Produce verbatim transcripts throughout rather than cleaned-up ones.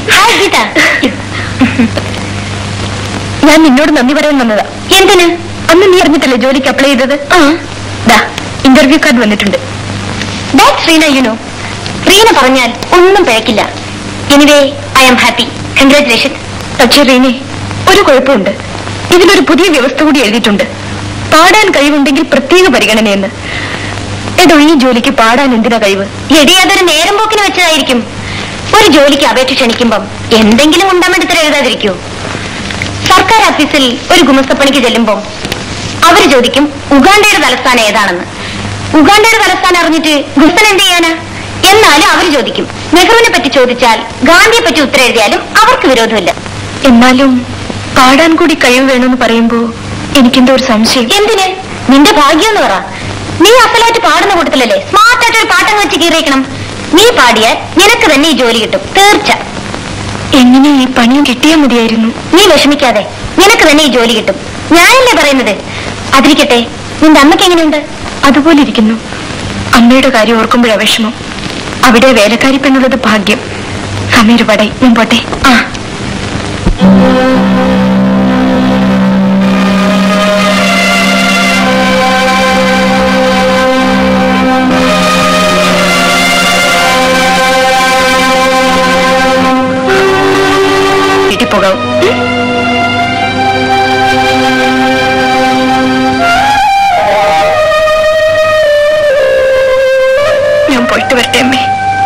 Hi Geetha. ഞാൻ നിന്നോട് നന്ദി പറയാൻ വന്നതാ. എന്തിന്? അന്ന് നീ അറിഞ്ഞിട്ടല്ലേ ജോലിക്ക് അപ്ലൈ ചെയ്തത്? ഇന്റർവ്യൂ കാർഡ് വന്നിട്ടുണ്ട്. റീന യു നോ, റീന പറഞ്ഞാൽ ഒന്നും പിഴക്കില്ല. Anyway I am happy. Congratulation. പക്ഷേ റീനെ, ഒരു കുഴപ്പമുണ്ട്. ഇതിലൊരു പുതിയ വ്യവസ്ഥ കൂടി എഴുതിയിട്ടുണ്ട്. പാടാൻ കഴിവുണ്ടെങ്കിൽ പ്രത്യേക പരിഗണനയെന്ന്. ഏതോ ഈ ജോലിക്ക് പാടാൻ എന്തിനാ കഴിവ്? എടി, അതൊരു നേരം പോക്കിന് വെച്ചതായിരിക്കും. ഒരു ജോലിക്ക് അപേക്ഷ ക്ഷണിക്കുമ്പം എന്തെങ്കിലും ഉണ്ടാമെടുത്ത് എഴുതാതിരിക്കൂ. സർക്കാർ ഓഫീസിൽ ഒരു ഗുമസ്തപ്പണിക്ക് ചെല്ലുമ്പോൾ അവര് ചോദിക്കും ഉഗാണ്ടയുടെ തലസ്ഥാനം ഏതാണെന്ന്. ഉഗാണ്ടയുടെ തലസ്ഥാനം അറിഞ്ഞിട്ട് ഗുസ്തൻ എന്ത് ചെയ്യാനാ? എന്നാലും അവര് ചോദിക്കും. നെഹ്റുവിനെ പറ്റി ചോദിച്ചാൽ ഗാന്ധിയെ പറ്റി ഉത്തരം എഴുതിയാലും അവർക്ക് വിരോധമില്ല. എന്നാലും പാടാൻ കൂടി കഴിവ് വേണമെന്ന് പറയുമ്പോ എനിക്കെന്തോ ഒരു സംശയം. എന്തിന്? നിന്റെ ഭാഗ്യം എന്ന് പറ. നീ അസലായിട്ട് പാടുന്ന കൂട്ടത്തിലല്ലേ സ്മാർട്ടായിട്ട് ഒരു പാട്ടം വെച്ച് കീറിയിക്കണം. നീ പാടിയാൽ നിനക്ക് തന്നെ ഈ ജോലി കിട്ടും, തീർച്ച. എങ്ങനെ ഈ പണിയും കിട്ടിയാൽ മതിയായിരുന്നു. നീ വിഷമിക്കാതെ, നിനക്ക് തന്നെ ഈ ജോലി കിട്ടും. ഞാനല്ലേ പറയുന്നത്. അതിരിക്കട്ടെ, നിന്റെ അമ്മയ്ക്ക് എങ്ങനെയുണ്ട്? അതുപോലെ ഇരിക്കുന്നു. അമ്മയുടെ കാര്യം ഓർക്കുമ്പോഴാ വിഷമം. അവിടെ വേലക്കാരി പെണ്ണുള്ളത് ഭാഗ്യം. സമീർ പടേ, ഞാൻ പോട്ടെ. ആ വീട്ടിൽ പോകാവൂ. ഞാൻ പോയിട്ട് വരട്ടെ അമ്മേ.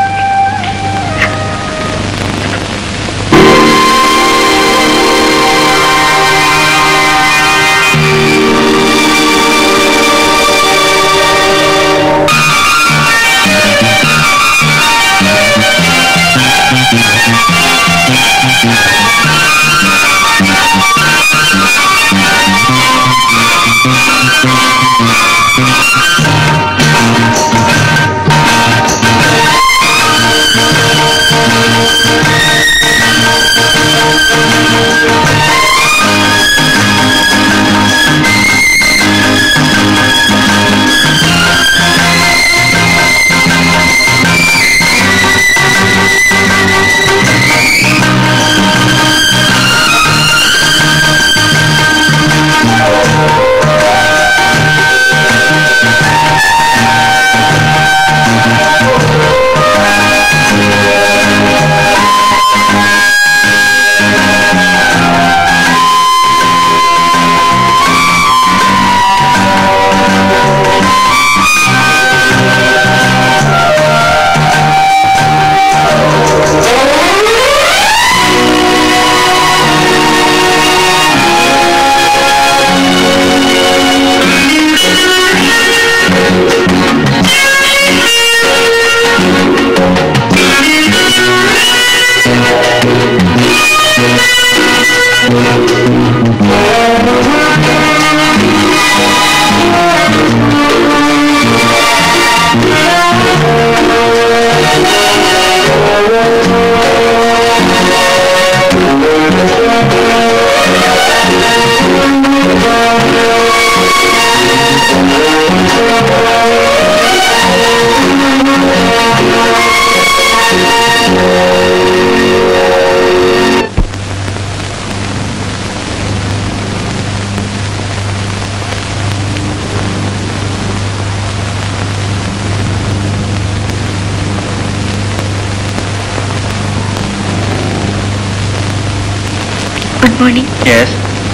Good morning. Yes.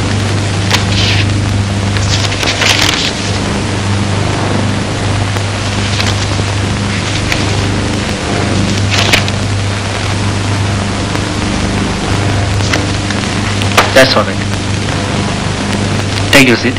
That's all right. Take your seat.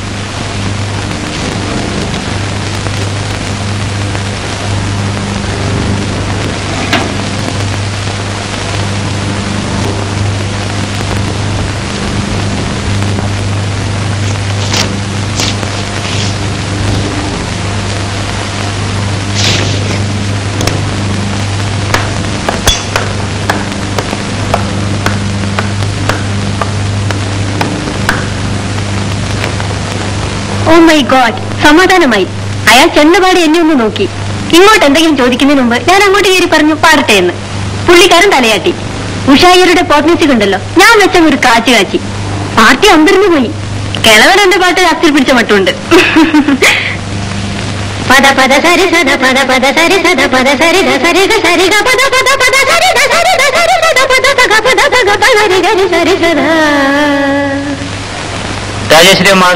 Oh my God, സമാധാനമായി. അയാൾ ചെന്നപാട് എന്നെ ഒന്ന് നോക്കി. ഇങ്ങോട്ട് എന്തെങ്കിലും ചോദിക്കുന്നതിന് മുമ്പ് ഞാൻ അങ്ങോട്ട് കയറി പറഞ്ഞു പാടട്ടെ എന്ന്. പുള്ളിക്കാരൻ തലയാട്ടി. ഉഷായരുടെ പോപ്പ് മ്യൂസിക് ഉണ്ടല്ലോ, ഞാൻ വെച്ച ഒരു കാച്ചി കാച്ചി പാർട്ടി അമ്പരന്ന് പോയി. കിളവൻ എന്റെ പാട്ട് അസ്ഥിൽ പിടിച്ച മട്ടുണ്ട്. പദ പദ സരി സദ പദ പദ സരി സദ പദ സരി ദ സരി ഗ സരി ഗ പദ പദ പദ സരി ദ സരി ദ സരി സദ പദ സ ഗ പദ സ ഗ പ സരി ഗ സരി സദ. രാജേശ്വരി അമ്മ,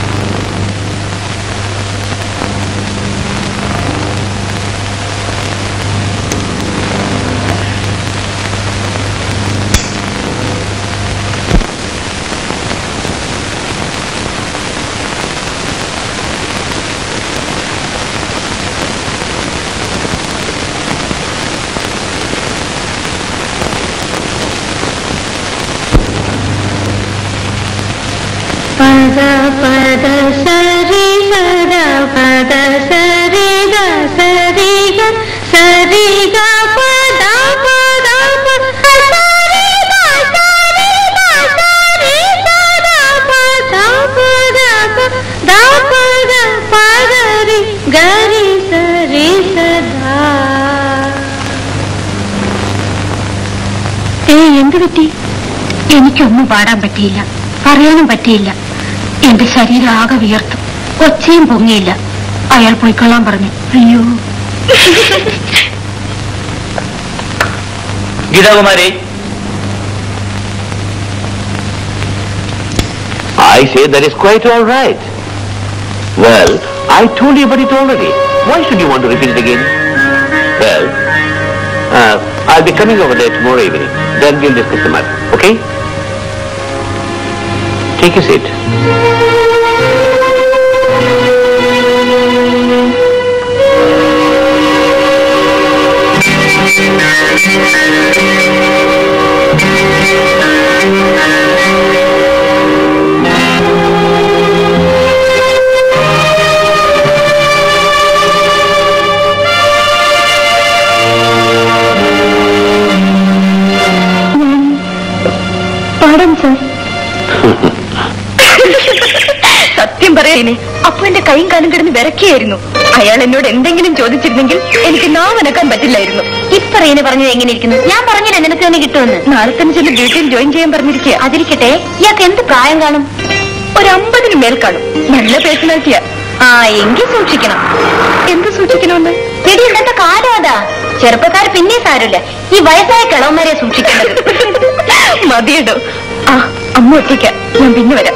പദ പദ സരി സദ പദ സരി ഗ സരി ഗ സരി ഗ പദ പദ സരി ഗ സരി ഗ സരി സദ പദ പദ ദ പദ പദരി ഗരി സരി സദാ. ഏ എന്ത് പറ്റി? എനിക്കൊന്നും പാടാൻ പറ്റിയില്ല, പറയാനും പറ്റിയില്ല. എന്റെ ശരീരം ആകെ വിയർത്തു, ഒച്ചയും പൊങ്ങിയില്ല. അയാൾ പോയിക്കൊള്ളാൻ പറഞ്ഞു. അയ്യോ. Geethakumari, I say that is quite all right. Well, I told you about it already. Why should you want to repeat it again? Well, uh, I'll be coming over there tomorrow evening. Then we'll discuss the matter. Okay? Take a seat. പാടാം sir. സത്യം പറയാനേ, അപ്പൊ എന്റെ കൈയും കാലും കിടന്ന് വിറക്കിയായിരുന്നു. അയാൾ എന്നോട് എന്തെങ്കിലും ചോദിച്ചിരുന്നെങ്കിൽ എനിക്ക് നാവനക്കാൻ പറ്റില്ലായിരുന്നു. ഇപ്പറേനെ പറഞ്ഞത് എങ്ങനെ ഇരിക്കുന്നു? ഞാൻ പറഞ്ഞില്ല നിനക്ക് തന്നെ കിട്ടുമെന്ന്. നാളെ തന്നെ ചെന്ന് ഡ്യൂട്ടിയിൽ ജോയിൻ ചെയ്യാൻ പറഞ്ഞിരിക്കുക. അതിരിക്കട്ടെ, ഇയാൾക്ക് എന്ത് പ്രായം കാണും? ഒരു അമ്പതിന് മേൽ കാണും. നല്ല പേഴ്സണാലിറ്റിയാ. ആ എങ്കിൽ സൂക്ഷിക്കണം. എന്ത് സൂക്ഷിക്കണമെന്ന്? ചെടി ഇന്നത്തെ കാലം അതാ. ചെറുപ്പക്കാർ പിന്നെ സാരമില്ല, ഈ വയസ്സായ കിളവന്മാരെ സൂക്ഷിക്കേണ്ടത്. മതിയിടോ. ആ അമ്മ ഒറ്റയ്ക്ക, ഞാൻ പിന്നെ വരാം.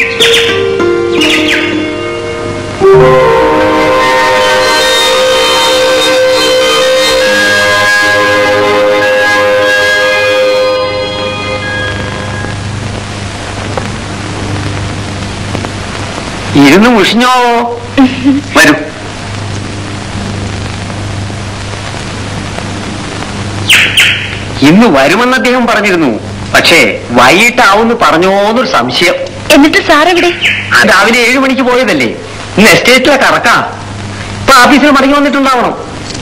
ഇരുന്ന് മുഷിഞ്ഞോ? വരൂ. ഇന്ന് വരുമെന്ന് അദ്ദേഹം പറഞ്ഞിരുന്നു. പക്ഷേ വൈകിട്ടാവുന്ന് പറഞ്ഞോന്നൊരു സംശയം. എന്നിട്ട് സാറെവിടെ? രാവിലെ ഏഴു മണിക്ക് പോയതല്ലേ. ഇന്ന് എസ്റ്റേറ്റിലെ കറക്കാം. ഇപ്പൊ ഓഫീസിൽ മടങ്ങി വന്നിട്ടുണ്ടാവണം.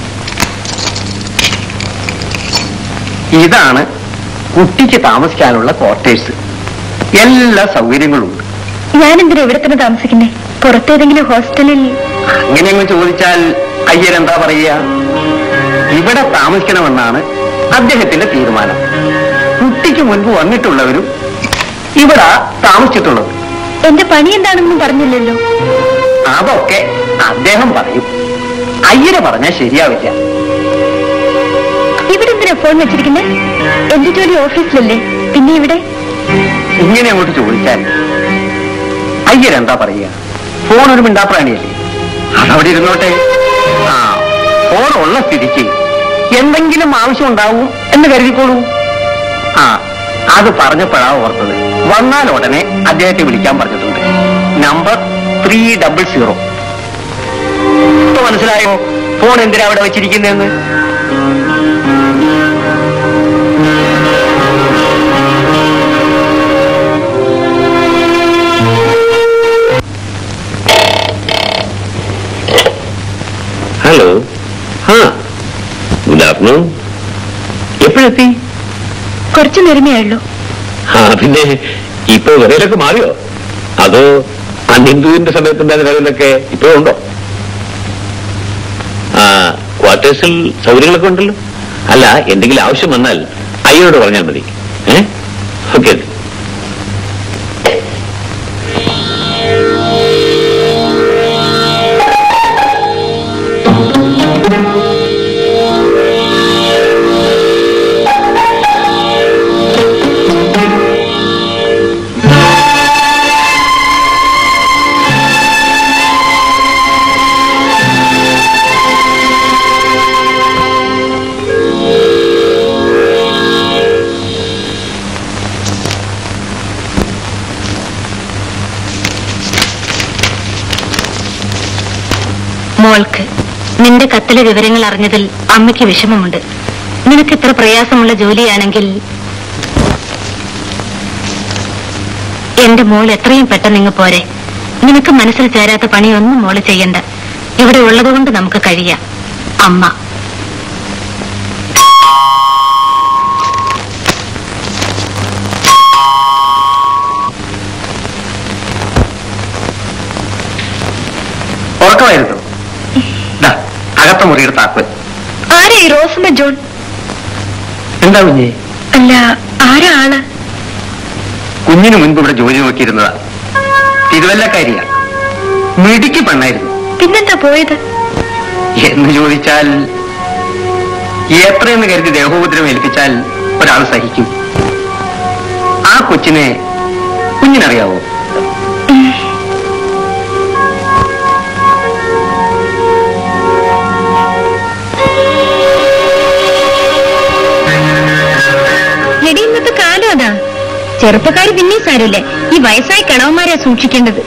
ഇതാണ് കുട്ടിക്ക് താമസിക്കാനുള്ള ക്വാർട്ടേഴ്സ്. എല്ലാ സൗകര്യങ്ങളും ഉണ്ട്. ഞാനെന്തിനാ ഇവിടെ തന്നെ താമസിക്കുന്നേ? പുറത്തേതെങ്കിലും ഹോസ്റ്റലിൽ? അങ്ങനെയങ്ങ് ചോദിച്ചാൽ അയ്യരെന്താ പറയുക? ഇവിടെ താമസിക്കണമെന്നാണ് അദ്ദേഹത്തിന്റെ തീരുമാനം. കുട്ടിക്ക് മുൻപ് വന്നിട്ടുള്ളവരും ഇവിടെ താമസിച്ചിട്ടുള്ളത്. എന്റെ പണി എന്താണെന്നും പറഞ്ഞില്ലല്ലോ. അതൊക്കെ അദ്ദേഹം പറയും. അയ്യരെ പറഞ്ഞാൽ ശരിയാവില്ല. ഇവിടെ എന്തിനാ ഫോൺ വെച്ചിരിക്കുന്നേ? എന്റെ ജോലി ഓഫീസിലല്ലേ, പിന്നെ ഇവിടെ? ഇങ്ങനെ അങ്ങോട്ട് ചോദിച്ചാൽ അയ്യരെന്താ പറയുക? ഫോൺ ഒരു മിണ്ടാപ്രാണിയല്ലേ, അതവിടെ ഇരുന്നോട്ടെ. ആ ഫോൺ ഉള്ള സ്ഥിതിക്ക് എന്തെങ്കിലും ആവശ്യം ഉണ്ടാവും എന്ന് കരുതിക്കോളൂ. ആ അത് പറഞ്ഞപ്പോഴാ ഓർത്തത്. വന്നാൽ ഉടനെ അദ്ദേഹത്തെ വിളിക്കാൻ പറഞ്ഞിട്ടുണ്ട്. Number three double zero. ഇപ്പൊ മനസ്സിലായോ ഫോൺ എന്തിനാ അവിടെ വെച്ചിരിക്കുന്നതെന്ന്? ഹലോ. ആ ഗുഡ് ആഫ്റ്റർനൂൺ. എപ്പോഴെത്തി? കുറച്ചു നേരമേ ഉള്ളൂ. ആ പിന്നെ ഇപ്പൊ വിറയിലൊക്കെ മാറിയോ? അതോ അന്നിന്ദുവിന്റെ സമയത്തുണ്ടായ വിറയിലൊക്കെ ഇപ്പോഴും ഉണ്ടോ? ആ ക്വാർട്ടേഴ്സിൽ സൗകര്യങ്ങളൊക്കെ ഉണ്ടല്ലോ. അല്ല എന്തെങ്കിലും ആവശ്യം വന്നാൽ അയ്യോട് പറഞ്ഞാൽ മതി. ഏ ഓക്കെ. മോൾക്ക് നിന്റെ കത്തിലെ വിവരങ്ങൾ അറിഞ്ഞതിൽ അമ്മയ്ക്ക് വിഷമമുണ്ട്. നിനക്ക് ഇത്ര പ്രയാസമുള്ള ജോലിയാണെങ്കിൽ എന്റെ മോൾ എത്രയും പെട്ടെന്ന് ഇങ്ങ് പോരെ. നിനക്ക് മനസ്സിൽ ചേരാത്ത പണിയൊന്നും മോള് ചെയ്യണ്ട. ഇവിടെ ഉള്ളതുകൊണ്ട് നമുക്ക് കഴിയാം. അമ്മ. ഉറക്കമായിരുന്നു. അകത്ത മുറിയുടെ താക്കോൽ. ആരാ ഈ റോസമ്മ ജോൺ? എന്താ കുഞ്ഞേ? അല്ല, ആരാ ആള്? കുഞ്ഞിന് മുൻപ് ഇവിടെ ജോലി നോക്കിയിരുന്നതാ. തിരുവല്ലക്കാരിയാ. മിടുക്കി പെണ്ണായിരുന്നു. പിന്നെന്താ പോയത് എന്ന് ചോദിച്ചാൽ എത്രയെന്ന് കരുതി ദേഹോപദ്രവം ഏൽപ്പിച്ചാൽ ഒരാൾ സഹിക്കും. ആ കൊച്ചിനെ കുഞ്ഞിനറിയാവോ? ഇന്നത്തെ കാലം അതാ. ചെറുപ്പക്കാര് പിന്നെ സാരമില്ലേ, ഈ വയസ്സായ കിളവന്മാരെ സൂക്ഷിക്കേണ്ടത്.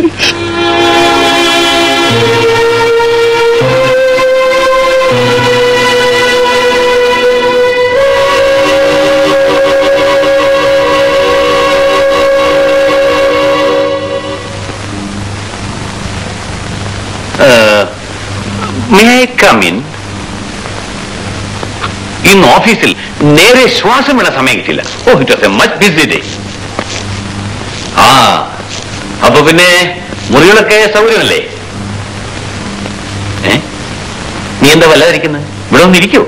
ഇന്ന് ഓഫീസിൽ നേരെ ശ്വാസം വിടാൻ സമയം കിട്ടില്ല. Oh it was a much busy day. ആ അപ്പൊ പിന്നെ മുറികളൊക്കെ സൗകര്യമല്ലേ? ഏ നീ എന്താ വല്ലാതിരിക്കുന്നത്? ഇവിടെ ഒന്ന് ഇരിക്കൂ.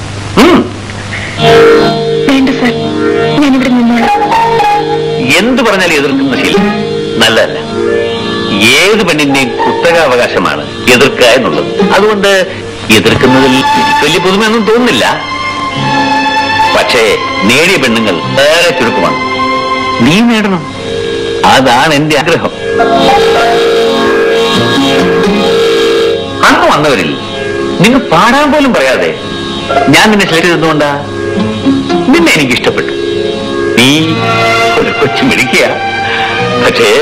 വേണ്ട സാർ, ഞാനിവിടെ നിന്നോളാം. എന്തു പറഞ്ഞാലും എതിർക്കുന്ന ശീലം നല്ലതല്ല. ഏത് പെണ്ണിന്റെയും കുത്തകാവകാശമാണ് എതിർക്കുക എന്നുള്ളത്. അതുകൊണ്ട് എതിർക്കുന്നതിൽ എനിക്ക് വലിയ പുതുമയൊന്നും തോന്നുന്നില്ല. പക്ഷേ നേടിയ പെണ്ണുങ്ങൾ ഏറെ ചുരുക്കമാണ്. നീ നേടണം, അതാണ് എന്റെ ആഗ്രഹം. അന്ന് വന്നവരിൽ നിങ്ങൾ പാടാൻ പോലും പറയാതെ ഞാൻ നിന്നെ സെലക്ട് ചെയ്തതുകൊണ്ടാ. നിന്നെ എനിക്ക് ഇഷ്ടപ്പെട്ടു. നീ ഒരു കൊച്ചു മിടിക്കുക. പക്ഷേ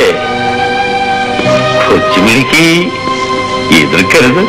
കൊച്ചു മിടിക്ക് എതിർക്കരുത്.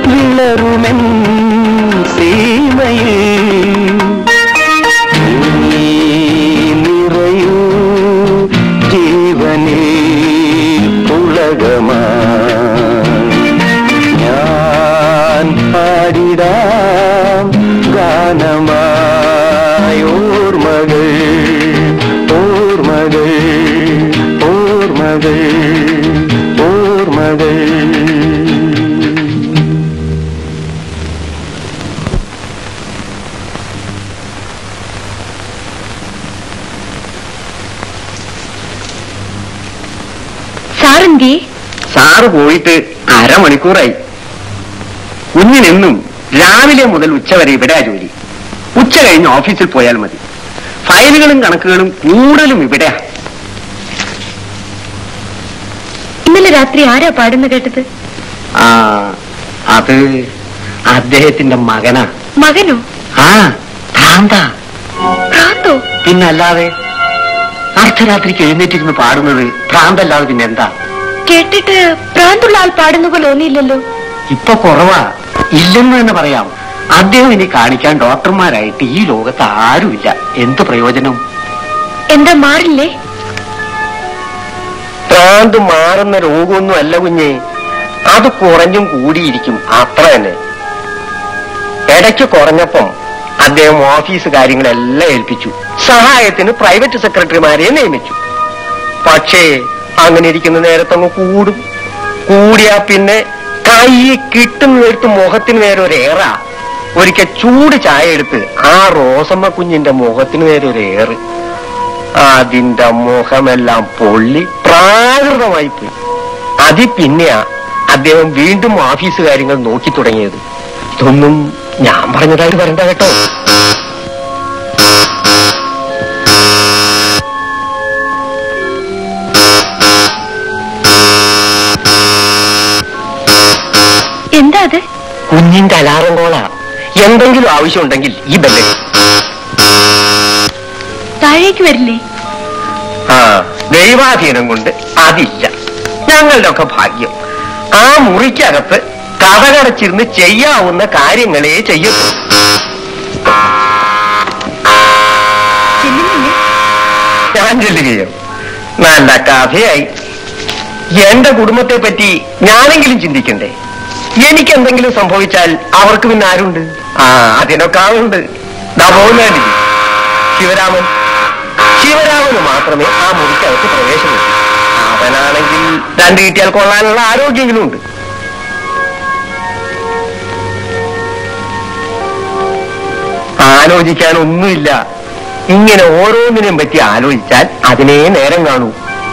വിളറുമെൻ സീമയിൽ നിറയൂ ജീവനിൽ പുളകമാ ഞാൻ പാടിടാം ഗാനമായി ഓർമ്മകൾ ഓർമ്മകൾ ഓർമ്മകൾ ഓർമ്മകൾ. സാറെന്തേ? സാറ് പോയിട്ട് അരമണിക്കൂറായി. കുഞ്ഞിനെന്നും രാവിലെ മുതൽ ഉച്ചവരെ ഇവിടെ ജോലി. ഉച്ച കഴിഞ്ഞ് ഓഫീസിൽ പോയാൽ മതി. ഫയലുകളും കണക്കുകളും കൂടുതലും ഇവിടെയാ. ഇന്നലെ രാത്രി ആരാ പാടുന്ന കേട്ടത്? ആ അത് അദ്ദേഹത്തിന്റെ മകനാ. മകനോ? ആ ഭ്രാന്താ. ഭ്രാന്തോ? പിന്നല്ലാതെ അർദ്ധരാത്രിക്ക് എഴുന്നേറ്റിരുന്ന് പാടുന്നത് ഭ്രാന്തല്ലാതെ പിന്നെന്താ? കേട്ടിട്ട് ഭ്രാന്തുള്ള ആൾ പാടുന്ന പോലെ തോന്നിയില്ലല്ലോ. ഇപ്പൊ കുറവാ, ഇല്ലെന്ന് തന്നെ പറയാം. അദ്ദേഹം ഇനി കാണിക്കാൻ ഡോക്ടർമാരായിട്ട് ഈ ലോകത്ത് ആരുമില്ല. എന്ത് പ്രയോജനം? എന്താ മാറില്ലേ? ഭ്രാന്ത് മാറുന്ന രോഗമൊന്നും അല്ല കുഞ്ഞെ, അത് കുറഞ്ഞും കൂടിയിരിക്കും, അത്ര തന്നെ. ഇടയ്ക്ക് കുറഞ്ഞപ്പം അദ്ദേഹം ഓഫീസ് കാര്യങ്ങളെല്ലാം ഏൽപ്പിച്ചു. സഹായത്തിന് പ്രൈവറ്റ് സെക്രട്ടറിമാരെ നിയമിച്ചു. പക്ഷേ അങ്ങനെ ഇരിക്കുന്ന നേരത്തങ്ങ് കൂടും. കൂടിയാ പിന്നെ കൈ കിട്ടുന്നിടത്ത് മുഖത്തിന് നേരെ ഒരു ഏറ. ഒരിക്കൽ ചൂട് ചായ എടുത്ത് ആ റോസമ്മ കുഞ്ഞിന്റെ മുഖത്തിന് നേരെ ഒരു ഏറ്. അതിന്റെ മുഖമെല്ലാം പൊള്ളി പ്രാകൃതമായി പോയി. അതി പിന്നെയാ അദ്ദേഹം വീണ്ടും ഓഫീസ് കാര്യങ്ങൾ നോക്കി തുടങ്ങിയത്. ഇതൊന്നും ഞാൻ പറഞ്ഞതായിട്ട് വരണ്ട കേട്ടോ. എന്താ അത്? കുഞ്ഞിന്റെ അലാറം കോളാ. എന്തെങ്കിലും ആവശ്യമുണ്ടെങ്കിൽ ഈ ബെല്ല്. താഴേക്ക് വരില്ലേ? ആ ദൈവാധീനം കൊണ്ട് അതില്ല. ഞങ്ങളുടെ ഒക്കെ ഭാഗ്യം. ആ മുറിക്കകത്ത് കഥകടച്ചിരുന്ന് ചെയ്യാവുന്ന കാര്യങ്ങളെ ചെയ്യൂ. ഞാൻ ചെല്ലുകയോ? നല്ല കഥയായി. എന്റെ കുടുംബത്തെ പറ്റി ഞാനെങ്കിലും ചിന്തിക്കണ്ടേ? എനിക്ക് എന്തെങ്കിലും സംഭവിച്ചാൽ അവർക്ക് പിന്നെ ആരുണ്ട്? ആ അതിനൊക്കെ ആളുണ്ട്. നവോനാനി ശിവരാമൻ. ശിവരാമന് മാത്രമേ ആ മുറിക്കകത്ത് പ്രവേശനമുള്ളൂ. അവനാണെങ്കിൽ രണ്ട് കിട്ടിയാൽ കൊള്ളാനുള്ള ആരോഗ്യങ്ങളും ഉണ്ട്. ആലോചിക്കാനൊന്നുമില്ല. ഇങ്ങനെ ഓരോന്നിനെയും പറ്റി ആലോചിച്ചാൽ അതിനേ നേരം കാണൂ.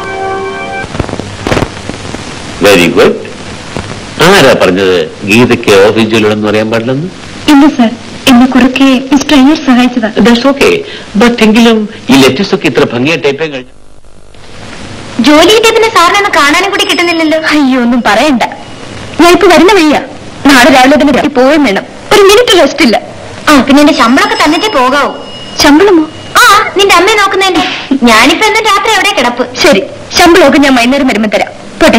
Very good. ആരാ പറഞ്ഞത് ഗീതയ്ക്ക് ഓഫീസ് ജോലിയോടെന്ന് പറയാൻ പാടില്ലെന്ന്? ഇല്ല സാർ, എന്നെ കുറുക്കെ മിസ്റ്റർ അയ്യർ സഹായിച്ചതാ. That's okay. ബട്ട് എങ്കിലും ഈ ലെറ്റേഴ്സ് ഒക്കെ ഇത്ര ഭംഗിയായി ടൈപ്പ് ചെയ്യാൻ കഴിഞ്ഞു? ജോലി കിട്ടിയതിന് സാറിനൊന്ന് കാണാനും കൂടി കിട്ടുന്നില്ലല്ലോ. അയ്യോ ഒന്നും പറയണ്ട. ഞാൻ ഇപ്പൊ വരുന്ന വഴിയാ. നാളെ രാവിലെ തന്നെ പോവുകയും വേണം. ഒരു മിനിറ്റ് റെസ്റ്റ് ഇല്ല. ആ പിന്നെ എന്റെ ശമ്പളമൊക്കെ തന്നിട്ടേ പോകാവൂ. ശമ്പളമോ? ആ നിന്റെ അമ്മയെ നോക്കുന്നതിന്റെ. ഞാനിപ്പോ എന്നും രാത്രി എവിടെ കിടപ്പ്. ശരി, ശമ്പളമൊക്കെ ഞാൻ വൈകുന്നേരം വരുമ്പോ തരാം. പോട്ടെ.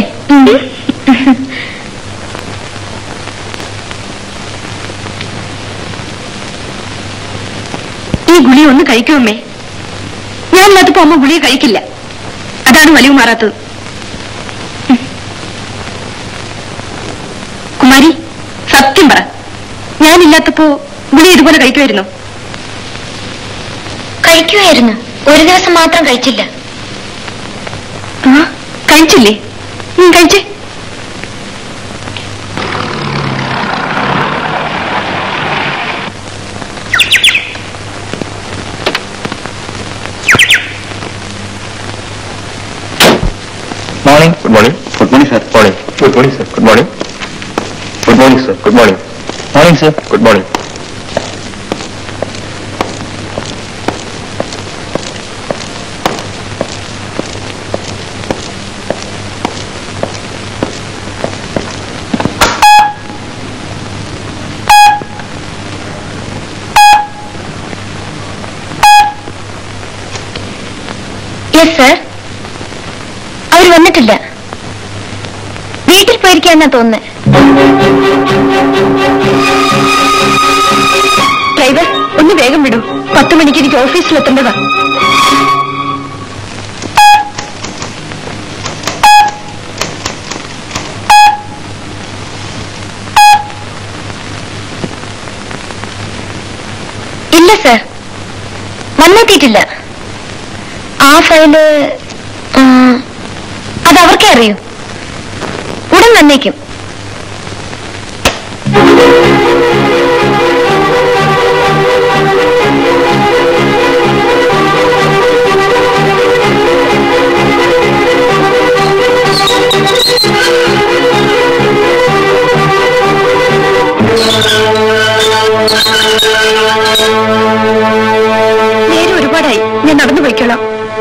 ഈ ഗുളി ഒന്ന് കഴിക്കുമേ. ഞാനില്ലാത്തപ്പോ അമ്മ ഗുളിയെ കഴിക്കില്ല. അതാണ് വലിവ് മാറാത്തത്. കുമാരി സത്യം പറ, ഞാനില്ലാത്തപ്പോ ഗുളി ഇതുപോലെ കഴിക്കുമായിരുന്നു? കഴിക്കുമായിരുന്നു. ഒരു ദിവസം മാത്രം കഴിച്ചില്ല. ആ കഴിച്ചില്ലേ? കഴിച്ചേ. Morning. Good morning. Good morning sir. Morning. Good morning sir. Good morning. Good morning sir. Good morning. Morning sir. Good morning. Yes sir. അവർ വന്നിട്ടില്ല. വീട്ടിൽ പോയിരിക്കാന്നാ തോന്നുന്നത്. ഒന്ന് വേഗം വിടൂ. പത്ത് മണിക്ക് എനിക്ക് ഓഫീസിലെത്തേണ്ടതാ. ഇല്ല സർ, വന്നെത്തിയിട്ടില്ല. ആ ഫയല് അത് അവർക്കേ അറിയൂ. ഉടൻ വന്നേക്കും. നേരെ ഒരുപാടായി, ഞാൻ നടന്നു പോയിക്കോളാം.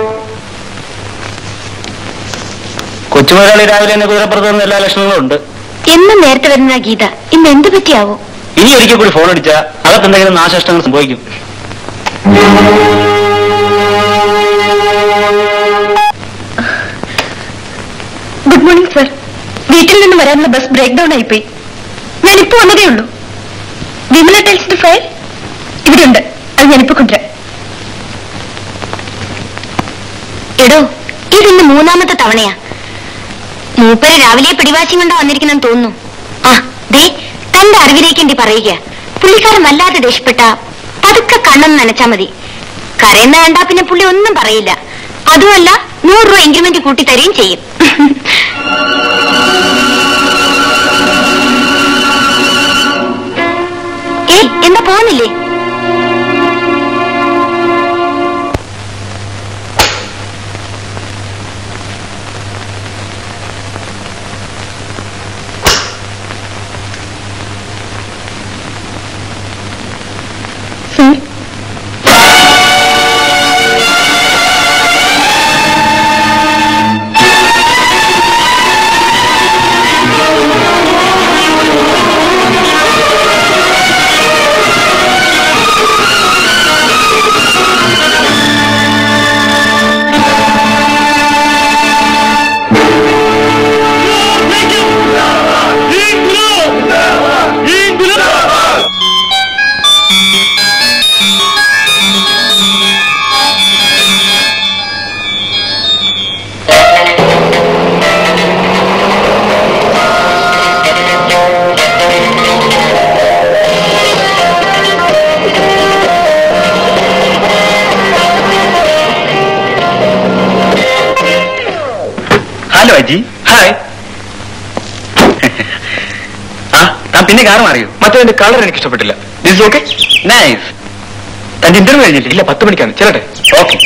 കൊച്ചുമുതലാളി രാവിലെ തന്നെ കുതിരപ്പുറത്ത് നിന്ന് എല്ലാ ലക്ഷണങ്ങളും ഉണ്ട്. എന്നും നേരത്തെ വരുന്ന ഗീത ഇന്ന് എന്ത് പറ്റിയാവോ? ഇനി ഒരിക്കൽ കൂടി ഫോൺ അടിച്ചാൽ അകത്ത് എന്തെങ്കിലും നാശനഷ്ടങ്ങൾ സംഭവിക്കും. Good morning sir. വീട്ടിൽ നിന്ന് വരാനുള്ള ബസ് ബ്രേക്ക് ഡൗൺ ആയിപ്പോയി. ഞാനിപ്പോ വന്നതേ ഉള്ളൂ. വിമല ടൈൽസിന്റെ ഫയൽ ഇവിടെ ഉണ്ട്, അത് ഞാനിപ്പോ കൊണ്ടുവരാം. എടോ, ഇതിന്ന് മൂന്നാമത്തെ തവണയാ. മൂപ്പര് രാവിലെ പിടിവാശിയും കൊണ്ടാ വന്നിരിക്കുന്നെന്ന് തോന്നുന്നു. ആ ദേ, തന്റെ അറിവിലേക്കേണ്ടി പറയുക. പുള്ളിക്കാരൻ വല്ലാതെ ദേഷ്യപ്പെട്ട പതുക്കെ കണ്ണെന്ന് നനച്ചാ മതി. കരയുന്ന വേണ്ട, പിന്നെ പുള്ളി ഒന്നും പറയില്ല. അതുമല്ല, നൂറ് രൂപ ഇൻക്രിമെന്റ് കൂട്ടി തരുകയും ചെയ്യും. ഏയ്, എന്താ പോകുന്നില്ലേ? ഹലോ അജി. ഹായ്. ആ താൻ പിന്നെ കാർ മാറിയോ? മറ്റേ കളർ എനിക്ക് ഇഷ്ടപ്പെട്ടില്ല. This okay? നൈസ്. തന്റെ ഇന്റർവ്യൂ കഴിഞ്ഞില്ലേ? ഇല്ല, പത്ത് മണിക്കാണ്. ചെല്ലട്ടെ. Okay.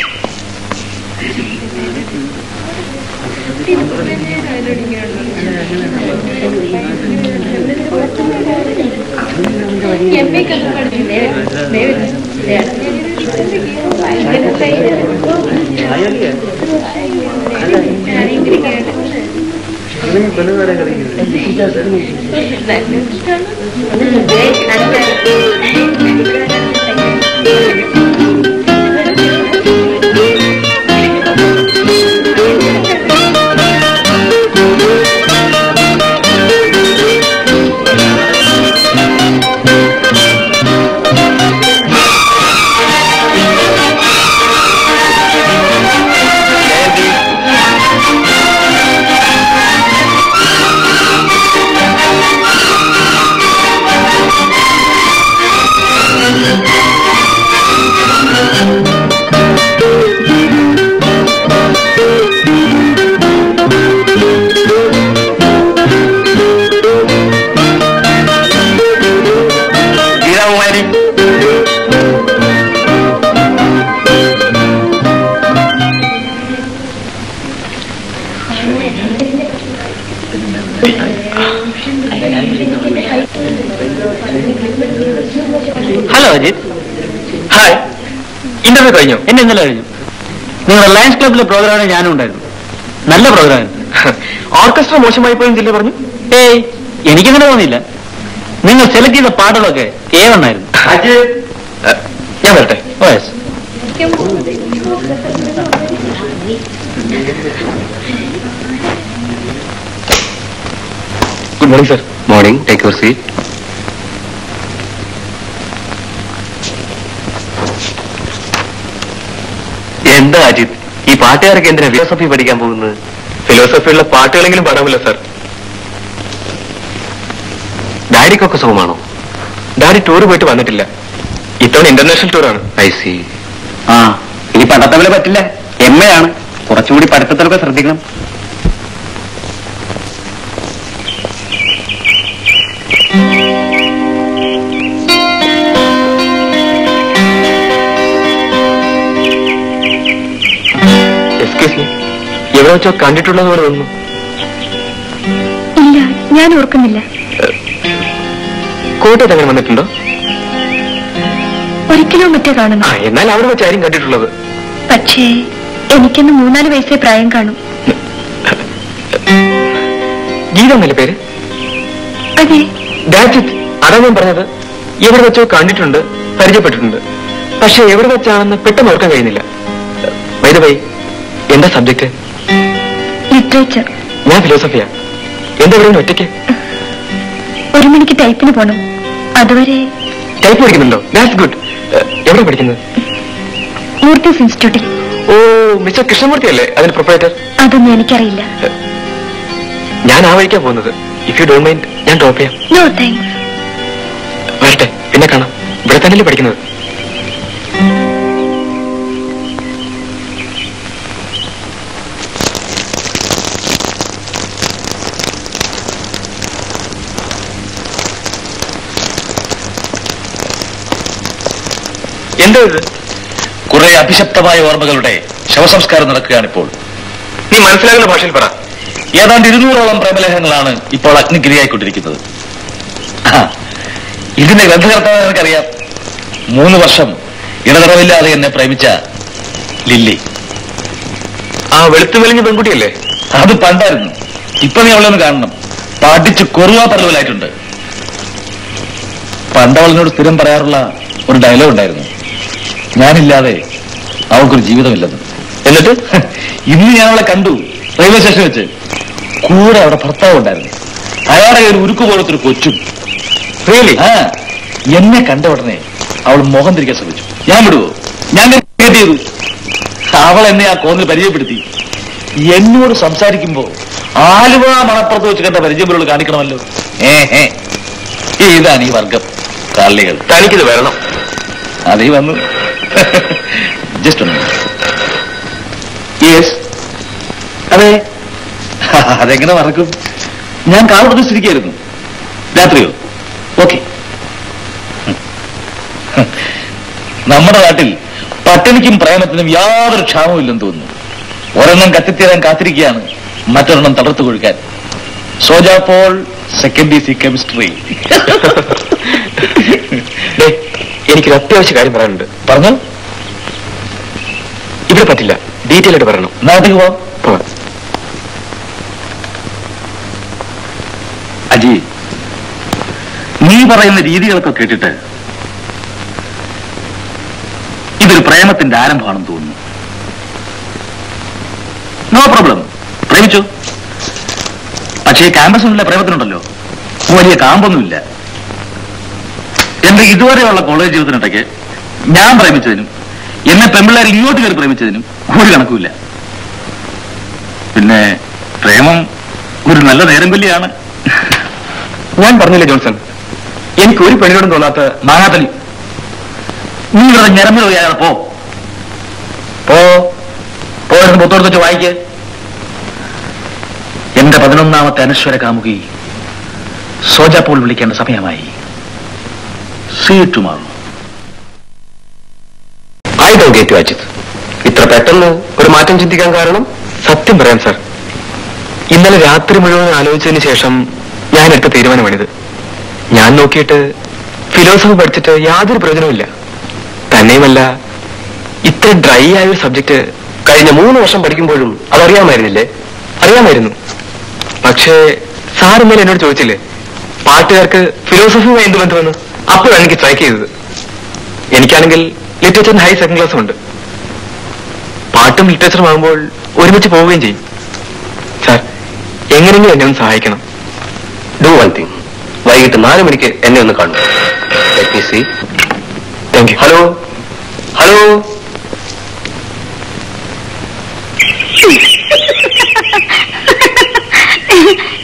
Hello Ajith. Hi. Interview കഴിഞ്ഞു? എന്നെ ഇന്നലെ കഴിഞ്ഞു. നിങ്ങളുടെ ലയൺസ് ക്ലബിലെ പ്രോഗ്രാമിൽ ഞാനും ഉണ്ടായിരുന്നു. നല്ല പ്രോഗ്രാം. ഓർക്കസ്ട്ര മോശമായി പോയെന്നില്ല പറഞ്ഞു? ഏയ്, എനിക്കങ്ങനെ തോന്നിയില്ല. നിങ്ങൾ സെലക്ട് ചെയ്ത പാട്ടുകളൊക്കെ ഏ വണ്ണായിരുന്നു. ഞാൻ വരട്ടെ. Oh yes. Good morning sir. Morning. Take your seat. പാട്ടുകാരൊക്കെ എന്തിനാ ഫിലോസഫി പഠിക്കാൻ പോകുന്നത്? ഫിലോസഫിയുള്ള പാട്ടുകളെങ്കിലും പാടാമല്ലോ സാർ. ഡാഡിക്കൊക്കെ സുഖമാണോ? ഡാഡി ടൂർ പോയിട്ട് വന്നിട്ടില്ല. ഇത്തവണ ഇന്റർനാഷണൽ ടൂറാണ്. I C. ആ, ഇനി പണ്ടത്തെ പോലെ പറ്റില്ല. എം എ ആണ്, കുറച്ചുകൂടി പഠിത്തത്തിലൊക്കെ ശ്രദ്ധിക്കണം. എക്സ്ക്യൂസ് മീ, എവിടെ വെച്ചോ കണ്ടിട്ടുള്ളത് പോലെ തോന്നുന്നു. ഇല്ല, ഞാൻ ഓർക്കുന്നില്ല. കോട്ടയത്ത് അങ്ങനെ വന്നിട്ടുണ്ടോ? ഒരിക്കലോ മറ്റേ കാണുന്നു. ആ, എന്നാൽ അവിടെ വെച്ചായിരിക്കും കണ്ടിട്ടുള്ളത്. പക്ഷേ എനിക്കൊന്ന് മൂന്നാല് വയസ്സേ പ്രായം കാണും. ഗീത എന്നല്ലേ പേര്? അതെ. ദാറ്റ്സ് അതാ ഞാൻ പറഞ്ഞത്. എവിടെ വെച്ചോ കണ്ടിട്ടുണ്ട്, പരിചയപ്പെട്ടിട്ടുണ്ട്. പക്ഷെ എവിടെ വെച്ചാണെന്ന് പെട്ടെന്ന് ഓർക്കാൻ കഴിയുന്നില്ല. ബൈ ദ വേ, എന്താ സബ്ജക്ട്? ലിറ്ററേച്ചർ. ഞാൻ ഫിലോസഫിയാ. എന്താ ഇവിടെ ഒറ്റയ്ക്ക്? ഒരു മണിക്ക് ടൈപ്പിന് പോണം. അതുവരെ ടൈപ്പ് പഠിക്കുന്നുണ്ടോ? That's good. എവിടെ പഠിക്കുന്നത്? മൂർത്തീസ് ഇൻസ്റ്റിറ്റ്യൂട്ടിൽ. ഓ, മിസ്റ്റർ കൃഷ്ണമൂർത്തി അല്ലേ അതിന് പ്രൊപ്പറേറ്റർ? അതൊന്നും എനിക്കറിയില്ല. ഞാൻ ആ വഴിക്കാ പോകുന്നത്. ഇഫ് യു ഡോണ്ട് മൈൻഡ് ഞാൻ ഡ്രോപ്പ് ചെയ്യാം. No thanks. വരട്ടെ, പിന്നെ കാണാം. ഇവിടെ തന്നെയല്ലേ പഠിക്കുന്നത്? എന്താ ഇത്? കുറെ അഭിശപ്തമായ ഓർമ്മകളുടെ ശവസംസ്കാരം നടക്കുകയാണിപ്പോൾ. നീ മനസ്സിലാകുന്ന ഭാഷയിൽ പറ. ഏതാണ്ട് ഇരുന്നൂറോളം പ്രേമലേഖനങ്ങളാണ് ഇപ്പോൾ അഗ്നിക്കിരയായിക്കൊണ്ടിരിക്കുന്നത്. ഇതിന്റെ ഗ്രന്ഥകർത്താവ് എനിക്കറിയാം. മൂന്ന് വർഷം ഇടതടവില്ലാതെ എന്നെ പ്രേമിച്ച ലില്ലി. ആ വെളുത്തു മെലിഞ്ഞ പെൺകുട്ടിയല്ലേ? അത് പണ്ടായിരുന്നു. ഇപ്പൊ നീ അവളെ ഒന്ന് കാണണം. പഠിച്ച് കൊറുവാ പറവലായിട്ടുണ്ട്. പണ്ടവളിനോട് സ്ഥിരം പറയാറുള്ള ഒരു ഡയലോഗ് ഉണ്ടായിരുന്നു, ഞാനില്ലാതെ അവൾക്കൊരു ജീവിതമില്ലെന്ന്. എന്നിട്ട് ഇന്ന് ഞാൻ അവളെ കണ്ടു റെയിൽവേ സ്റ്റേഷൻ വെച്ച്. കൂടെ അവിടെ ഭർത്താവ് ഉണ്ടായിരുന്നു. അയാളുടെ ഒരു ഉരുക്കു പോലത്തെ ഒരു കൊച്ചും. റിയലി? ആ, എന്നെ കണ്ട ഉടനെ അവൾ മുഖം തിരിക്കാൻ ശ്രമിച്ചു. ഞാൻ വിടുവോ? ഞാൻ കേട്ട് ചെയ്തു. അവൾ എന്നെ ആ കോന്നിൽ പരിചയപ്പെടുത്തി. എന്നോട് സംസാരിക്കുമ്പോ ആലുവ മണപ്പുറത്ത് വെച്ച് കണ്ട പരിചയപ്പെടുകൾ കാണിക്കണമല്ലോ. ഏ ഏ ഇതാണ് ഈ വർഗം കള്ളികൾ. തനിക്കിത് വരണം. അതേ വന്നു. ജസ്റ്റ് ഒന്ന്. യെസ്. അതെ, അതെങ്ങനെ മറക്കും? ഞാൻ കാർ പ്രതിഷ്ഠിരിക്കായിരുന്നു. രാത്രിയോ? ഓക്കെ. നമ്മുടെ നാട്ടിൽ പട്ടിണിക്കും പ്രേമത്തിനും യാതൊരു ക്ഷാമവും ഇല്ലെന്ന് തോന്നുന്നു. ഒരെണ്ണം കത്തിത്തീരാൻ കാത്തിരിക്കുകയാണ്, മറ്റൊരെണ്ണം തളർത്തു കൊഴുക്കാൻ. Soja Paul, second D C chemistry. എനിക്കൊരു അത്യാവശ്യ കാര്യം പറയാനുണ്ട്. പറഞ്ഞോ. ഇവിടെ പറ്റില്ല, ഡീറ്റെയിൽ ആയിട്ട് പറയണം. നാട്ടിൽ പോവാം. അജി, നീ പറയുന്ന രീതികളൊക്കെ കേട്ടിട്ട് ഇതൊരു പ്രേമത്തിന്റെ ആരംഭമാണെന്ന് തോന്നുന്നു. നോ പ്രോബ്ലം, പ്രേമിച്ചു. പക്ഷേ ക്യാമ്പസിനുള്ള പ്രേമത്തിനുണ്ടല്ലോ വലിയ കാമ്പൊന്നുമില്ല. എന്റെ ഇതുവരെയുള്ള കോളേജ് ജീവിതത്തിനിടയ്ക്ക് ഞാൻ പ്രേമിച്ചതിനും എന്നെ പെമ്പിള്ളേർ ഇങ്ങോട്ട് കയറി പ്രേമിച്ചതിനും ഒരു കണക്കുമില്ല. പിന്നെ പ്രേമം ഒരു നല്ല നേരം കൊല്ലിയാണ്. ഞാൻ പറഞ്ഞില്ലേ ജോൺസൺ, എനിക്ക് ഒരു പെണ്ണിനോടും തോന്നാത്ത മാങ്ങാത്തലി. നീ ഇവിടെ ഞരമ്പിൽ പോയാൽ പോ പോ പോയിരുന്ന് പുത്തോടുത്ത് വെച്ച് വായിക്ക്. എന്റെ പതിനൊന്നാമത്തെ അനശ്വര കാമുകി സോജാപോൾ വിളിക്കേണ്ട സമയമായി. See you tomorrow. I don't get you Ajith. ഇത്ര പെട്ടെന്ന് ഒരു മാറ്റം ചിന്തിക്കാൻ കാരണം? സത്യം പറയാം സാർ, ഇന്നലെ രാത്രി മുഴുവൻ ആലോചിച്ചതിന് ശേഷം ഞാൻ എടുത്ത തീരുമാനമാണിത്. ഞാൻ നോക്കിയിട്ട് ഫിലോസഫി പഠിച്ചിട്ട് യാതൊരു പ്രയോജനവുമില്ല. തന്നെയുമല്ല, ഇത്ര ഡ്രൈ ആയ ഒരു സബ്ജക്ട് കഴിഞ്ഞ മൂന്ന് വർഷം പഠിക്കുമ്പോഴും അതറിയാമായിരുന്നില്ലേ? അറിയാമായിരുന്നു. പക്ഷേ സാർ ഇന്നലെ എന്നോട് ചോദിച്ചില്ലേ പാട്ടുകാർക്ക് ഫിലോസഫിയുമായി എന്ത് ബന്ധമെന്ന്? അപ്പോഴാണ് എനിക്ക് സ്ട്രൈക്ക് ചെയ്തത്. എനിക്കാണെങ്കിൽ ലിറ്ററേച്ചറിന് ഹൈ സെക്കൻഡ് ക്ലാസ് ഉണ്ട്. പാട്ടും ലിറ്ററേച്ചറും ആകുമ്പോൾ ഒരുമിച്ച് പോവുകയും ചെയ്യും. സാർ, എങ്ങനെയെങ്കിലും എന്നെ ഒന്ന് സഹായിക്കണം. ഡു വൺ തിങ്, വൈകിട്ട് നാല് മണിക്ക് എന്നെ ഒന്ന് കാണും. Let me see. Thank you. Hello hello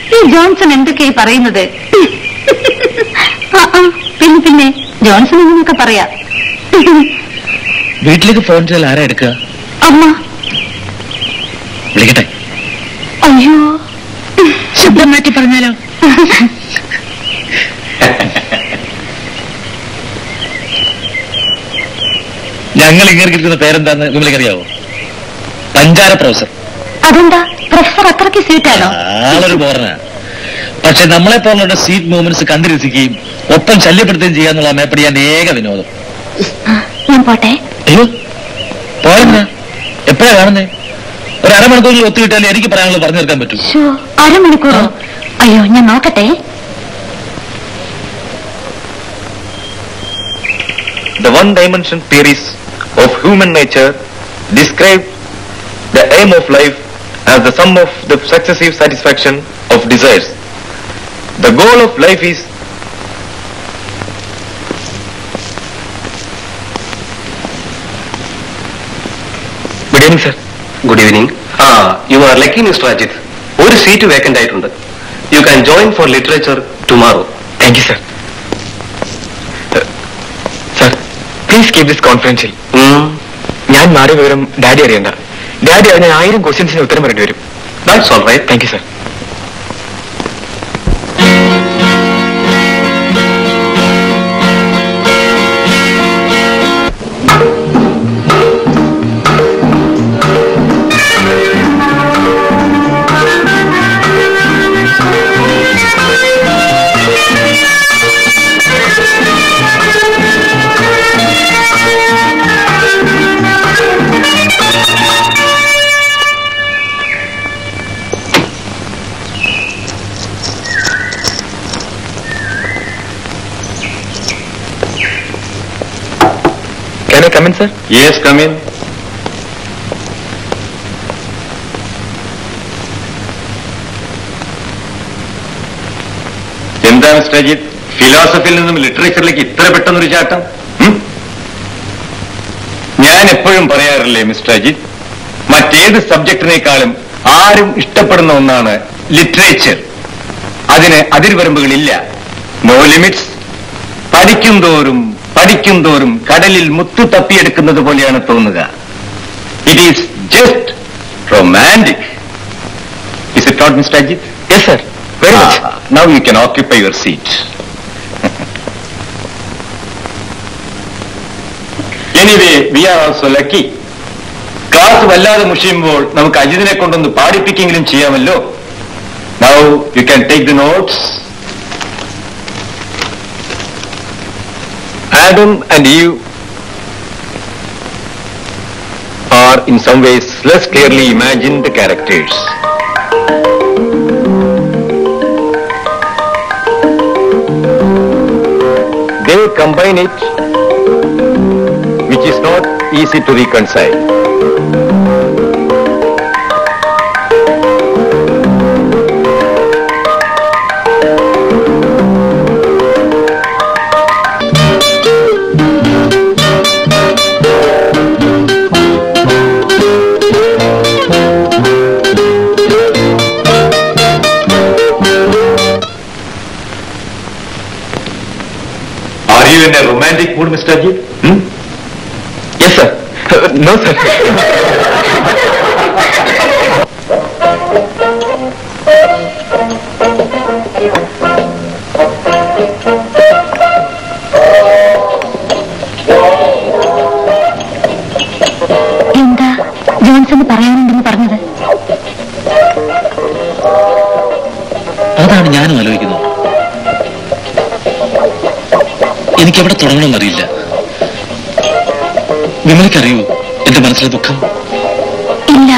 ഈ ജോൺസൺ എന്തൊക്കെയായി പറയുന്നത്? പിന്നെ പിന്നെ ജോൺസൺ എന്നൊക്കെ പറയാ. വീട്ടിലേക്ക് ഫോൺ ചെയ്താൽ ആരാ എടുക്കുക? അമ്മ. വിളിക്കട്ടെ? അയ്യോ, ശബ്ദം മാറ്റി പറഞ്ഞാലോ? ഞങ്ങൾ ഇങ്ങനെ കിട്ടുന്ന പേരെന്താന്ന് വിമലക്കറിയാവോ? പഞ്ചാര പ്രൊഫസർ. അതെന്താ പ്രൊഫസർ അത്രയ്ക്ക് സ്വീറ്റാണോ? ആളൊരു ബോറനാ. പക്ഷെ നമ്മളെ പോലുള്ള സ്വീറ്റ് മൂമെന്റ്സ് കണ്ടു രസിക്കുകയും ഒപ്പം ശല്യപ്പെടുത്തുകയും ചെയ്യാന്നുള്ള മേപ്പടിയാന്റെ ഏക വിനോദം. ഞാൻ പോട്ടെ. അയ്യോ പോയെന്നാ? എപ്പോഴാ കാണുന്നേ? ഒരു അരമണിക്കൂറിൽ ഒത്തുകിട്ടാൽ എനിക്ക് പറയാനുള്ളത് പറഞ്ഞു തീർക്കാൻ പറ്റും. അരമണിക്കൂറോ? അയ്യോ, ഞാൻ നോക്കട്ടെ. The one-dimension theories of human nature describe the aim of life as the sum of the successive satisfaction of desires. The goal of life is Good evening, sir. Good evening. ആ you are lucky mister Ajith. ഒരു seat vacant ആയിട്ടുണ്ട്. You can join for literature tomorrow. Thank you, sir. Uh, sir, please keep this confidential. ഞാൻ മാറിയ വിവരം daddy അറിയണ്ട. Daddy അതിന് ആയിരം ക്വസ്റ്റ്യൻസിന് ഉത്തരം പറയേണ്ടി വരും. That's all right. Thank you, sir. Can I come in, sir? Yes, come in. എന്താ മിസ്റ്റർ അജിത്, ഫിലോസഫിയിൽ നിന്നും ലിറ്ററേച്ചറിലേക്ക് ഇത്ര പെട്ടെന്നൊരു ചാട്ടം? ഞാൻ എപ്പോഴും പറയാറില്ലേ മിസ്റ്റർ അജിത്, മറ്റേത് സബ്ജക്റ്റിനേക്കാളും ആരും ഇഷ്ടപ്പെടുന്ന ഒന്നാണ് ലിറ്ററേച്ചർ. അതിന് അതിർവരമ്പുകളില്ല. No limits. പഠിക്കും തോറും പഠിക്കും തോറും കടലിൽ മുത്തു തപ്പിയെടുക്കുന്നത് പോലെയാണ് തോന്നുക. It is just romantic. Is it not mister Ajith? Yes, sir. Very much. Now you can occupy your seat. Anyway, we are also lucky. Class വല്ലാതെ മുഷിയുമ്പോൾ നമുക്ക് അജിതിനെ കൊണ്ടൊന്ന് പാടിപ്പിക്കെങ്കിലും ചെയ്യാമല്ലോ. Now you can take the notes. Adam and Eve are in some ways less clearly imagined characters. They combine it, which is not easy to reconcile. In a romantic mood, Mister Ajit? Hmm? Yes, sir. Uh, no, sir. എന്താ Johnson പറയാനുണ്ടെന്ന് പറഞ്ഞത്? അതാണ് ഞാനും ആലോചിക്കുന്നത്. എനിക്കെവിടെ തുടങ്ങണമെന്നറിയില്ല. വിമലയ്ക്കറിയൂ എന്റെ മനസ്സിലെ ദുഃഖം? ഇല്ല.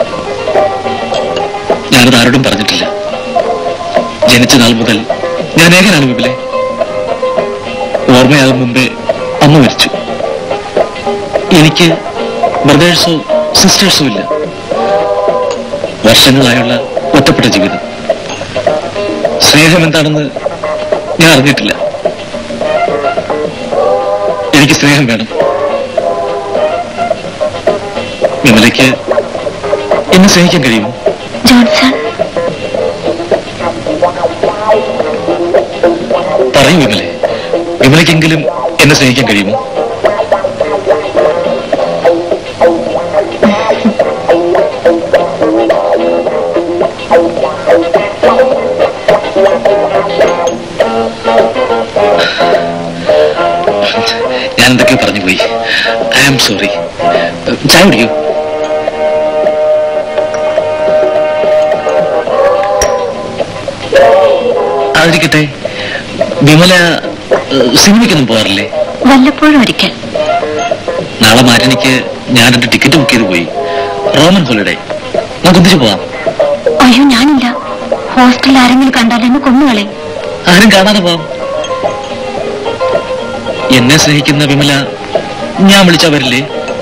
ഞാനത് ആരോടും പറഞ്ഞിട്ടില്ല. ജനിച്ച നാൾ മുതൽ ഞാൻ ഏകനാണ് വിമലെ. ഓർമ്മയാകും മുമ്പേ അമ്മ മരിച്ചു. എനിക്ക് ബ്രദേഴ്സോ സിസ്റ്റേഴ്സോ ഇല്ല. വർഷങ്ങളായുള്ള ഒറ്റപ്പെട്ട ജീവിതം. സ്നേഹം എന്താണെന്ന് ഞാൻ അറിഞ്ഞിട്ടില്ല. എനിക്ക് സ്നേഹം വേണം. വിമലയ്ക്ക് എന്നെ സ്നേഹിക്കാൻ കഴിയുമോ? ജോൺസൺ, പറയൂ വിമലെ, വിമലയ്ക്കെങ്കിലും എന്നെ സ്നേഹിക്കാൻ കഴിയുമോ? ഞാൻ എന്തൊക്കെയോ പറഞ്ഞു പോയി. I am sorry. ചായ കുടിക്കൂ. അതിരിക്കട്ടെ, വിമല സിനിമയ്ക്കൊന്നും പോകാറില്ലേ? വല്ലപ്പോഴും ഒരിക്കൽ. നാളെ മാറ്റനിക്ക് ഞാൻ എന്റെ ടിക്കറ്റ് ബുക്ക് ചെയ്ത് പോയി. റോമൻ ഹോളിഡേ, നമുക്ക് ഒന്നിച്ചു പോവാം. അയ്യോ, ഞാനില്ല. ഹോസ്റ്റലിൽ ആരെങ്കിലും കണ്ടാൽ എന്നെ കൊന്നുകളെ. ആരും കാണാതെ പോവാം. എന്നെ സ്നേഹിക്കുന്ന വിമല ഞാൻ വിളിച്ചാ വരില്ലേ?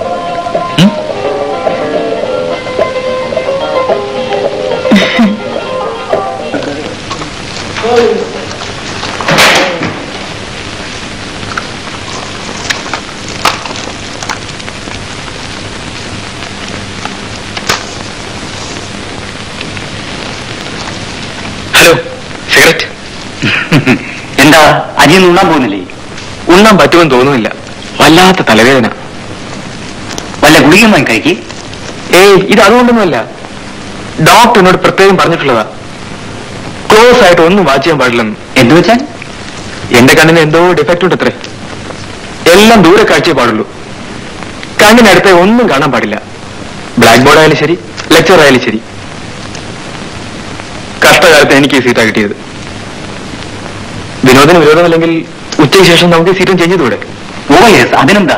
Hello, cigarette? എന്താ, അരിയൊന്നും ഉണ്ണാൻ പോകുന്നില്ലേ? ഉണ്ണാൻ പറ്റുമെന്ന് തോന്നുന്നില്ല. വല്ലാത്ത തലവേദന. വല്ല ഗുളിക വാങ്ങി കഴിക്ക്. ഏയ്, ഇത് അതുകൊണ്ടൊന്നുമല്ല. ഡോക്ടർ എന്നോട് പ്രത്യേകം പറഞ്ഞിട്ടുള്ളതാ, ക്ലോസ് ആയിട്ട് ഒന്നും വാച്ച് ചെയ്യാൻ പാടില്ലെന്ന്. എന്തു വെച്ചാൽ? എന്റെ കണ്ണിന് എന്തോ ഡിഫക്റ്റ് ഉണ്ട് അത്രേ. എല്ലാം ദൂരെ കാഴ്ചയെ പാടുള്ളൂ. കണ്ണിനടുത്ത് ഒന്നും കാണാൻ പാടില്ല. ബ്ലാക്ക് ബോർഡ് ആയാലും ശരി, ലെക്ചർ ആയാലും ശരി. കഷ്ടകാലത്ത് എനിക്ക് ഈ സീറ്റാ കിട്ടിയത്. വിനോദന് വിരോധമല്ലെങ്കിൽ ഉച്ചയ്ക്ക് ശേഷം നമുക്ക് ഈ സീറ്റും ചേഞ്ച് ചെയ്തൂടെ? ഓ യെസ്, അതിനെന്താ?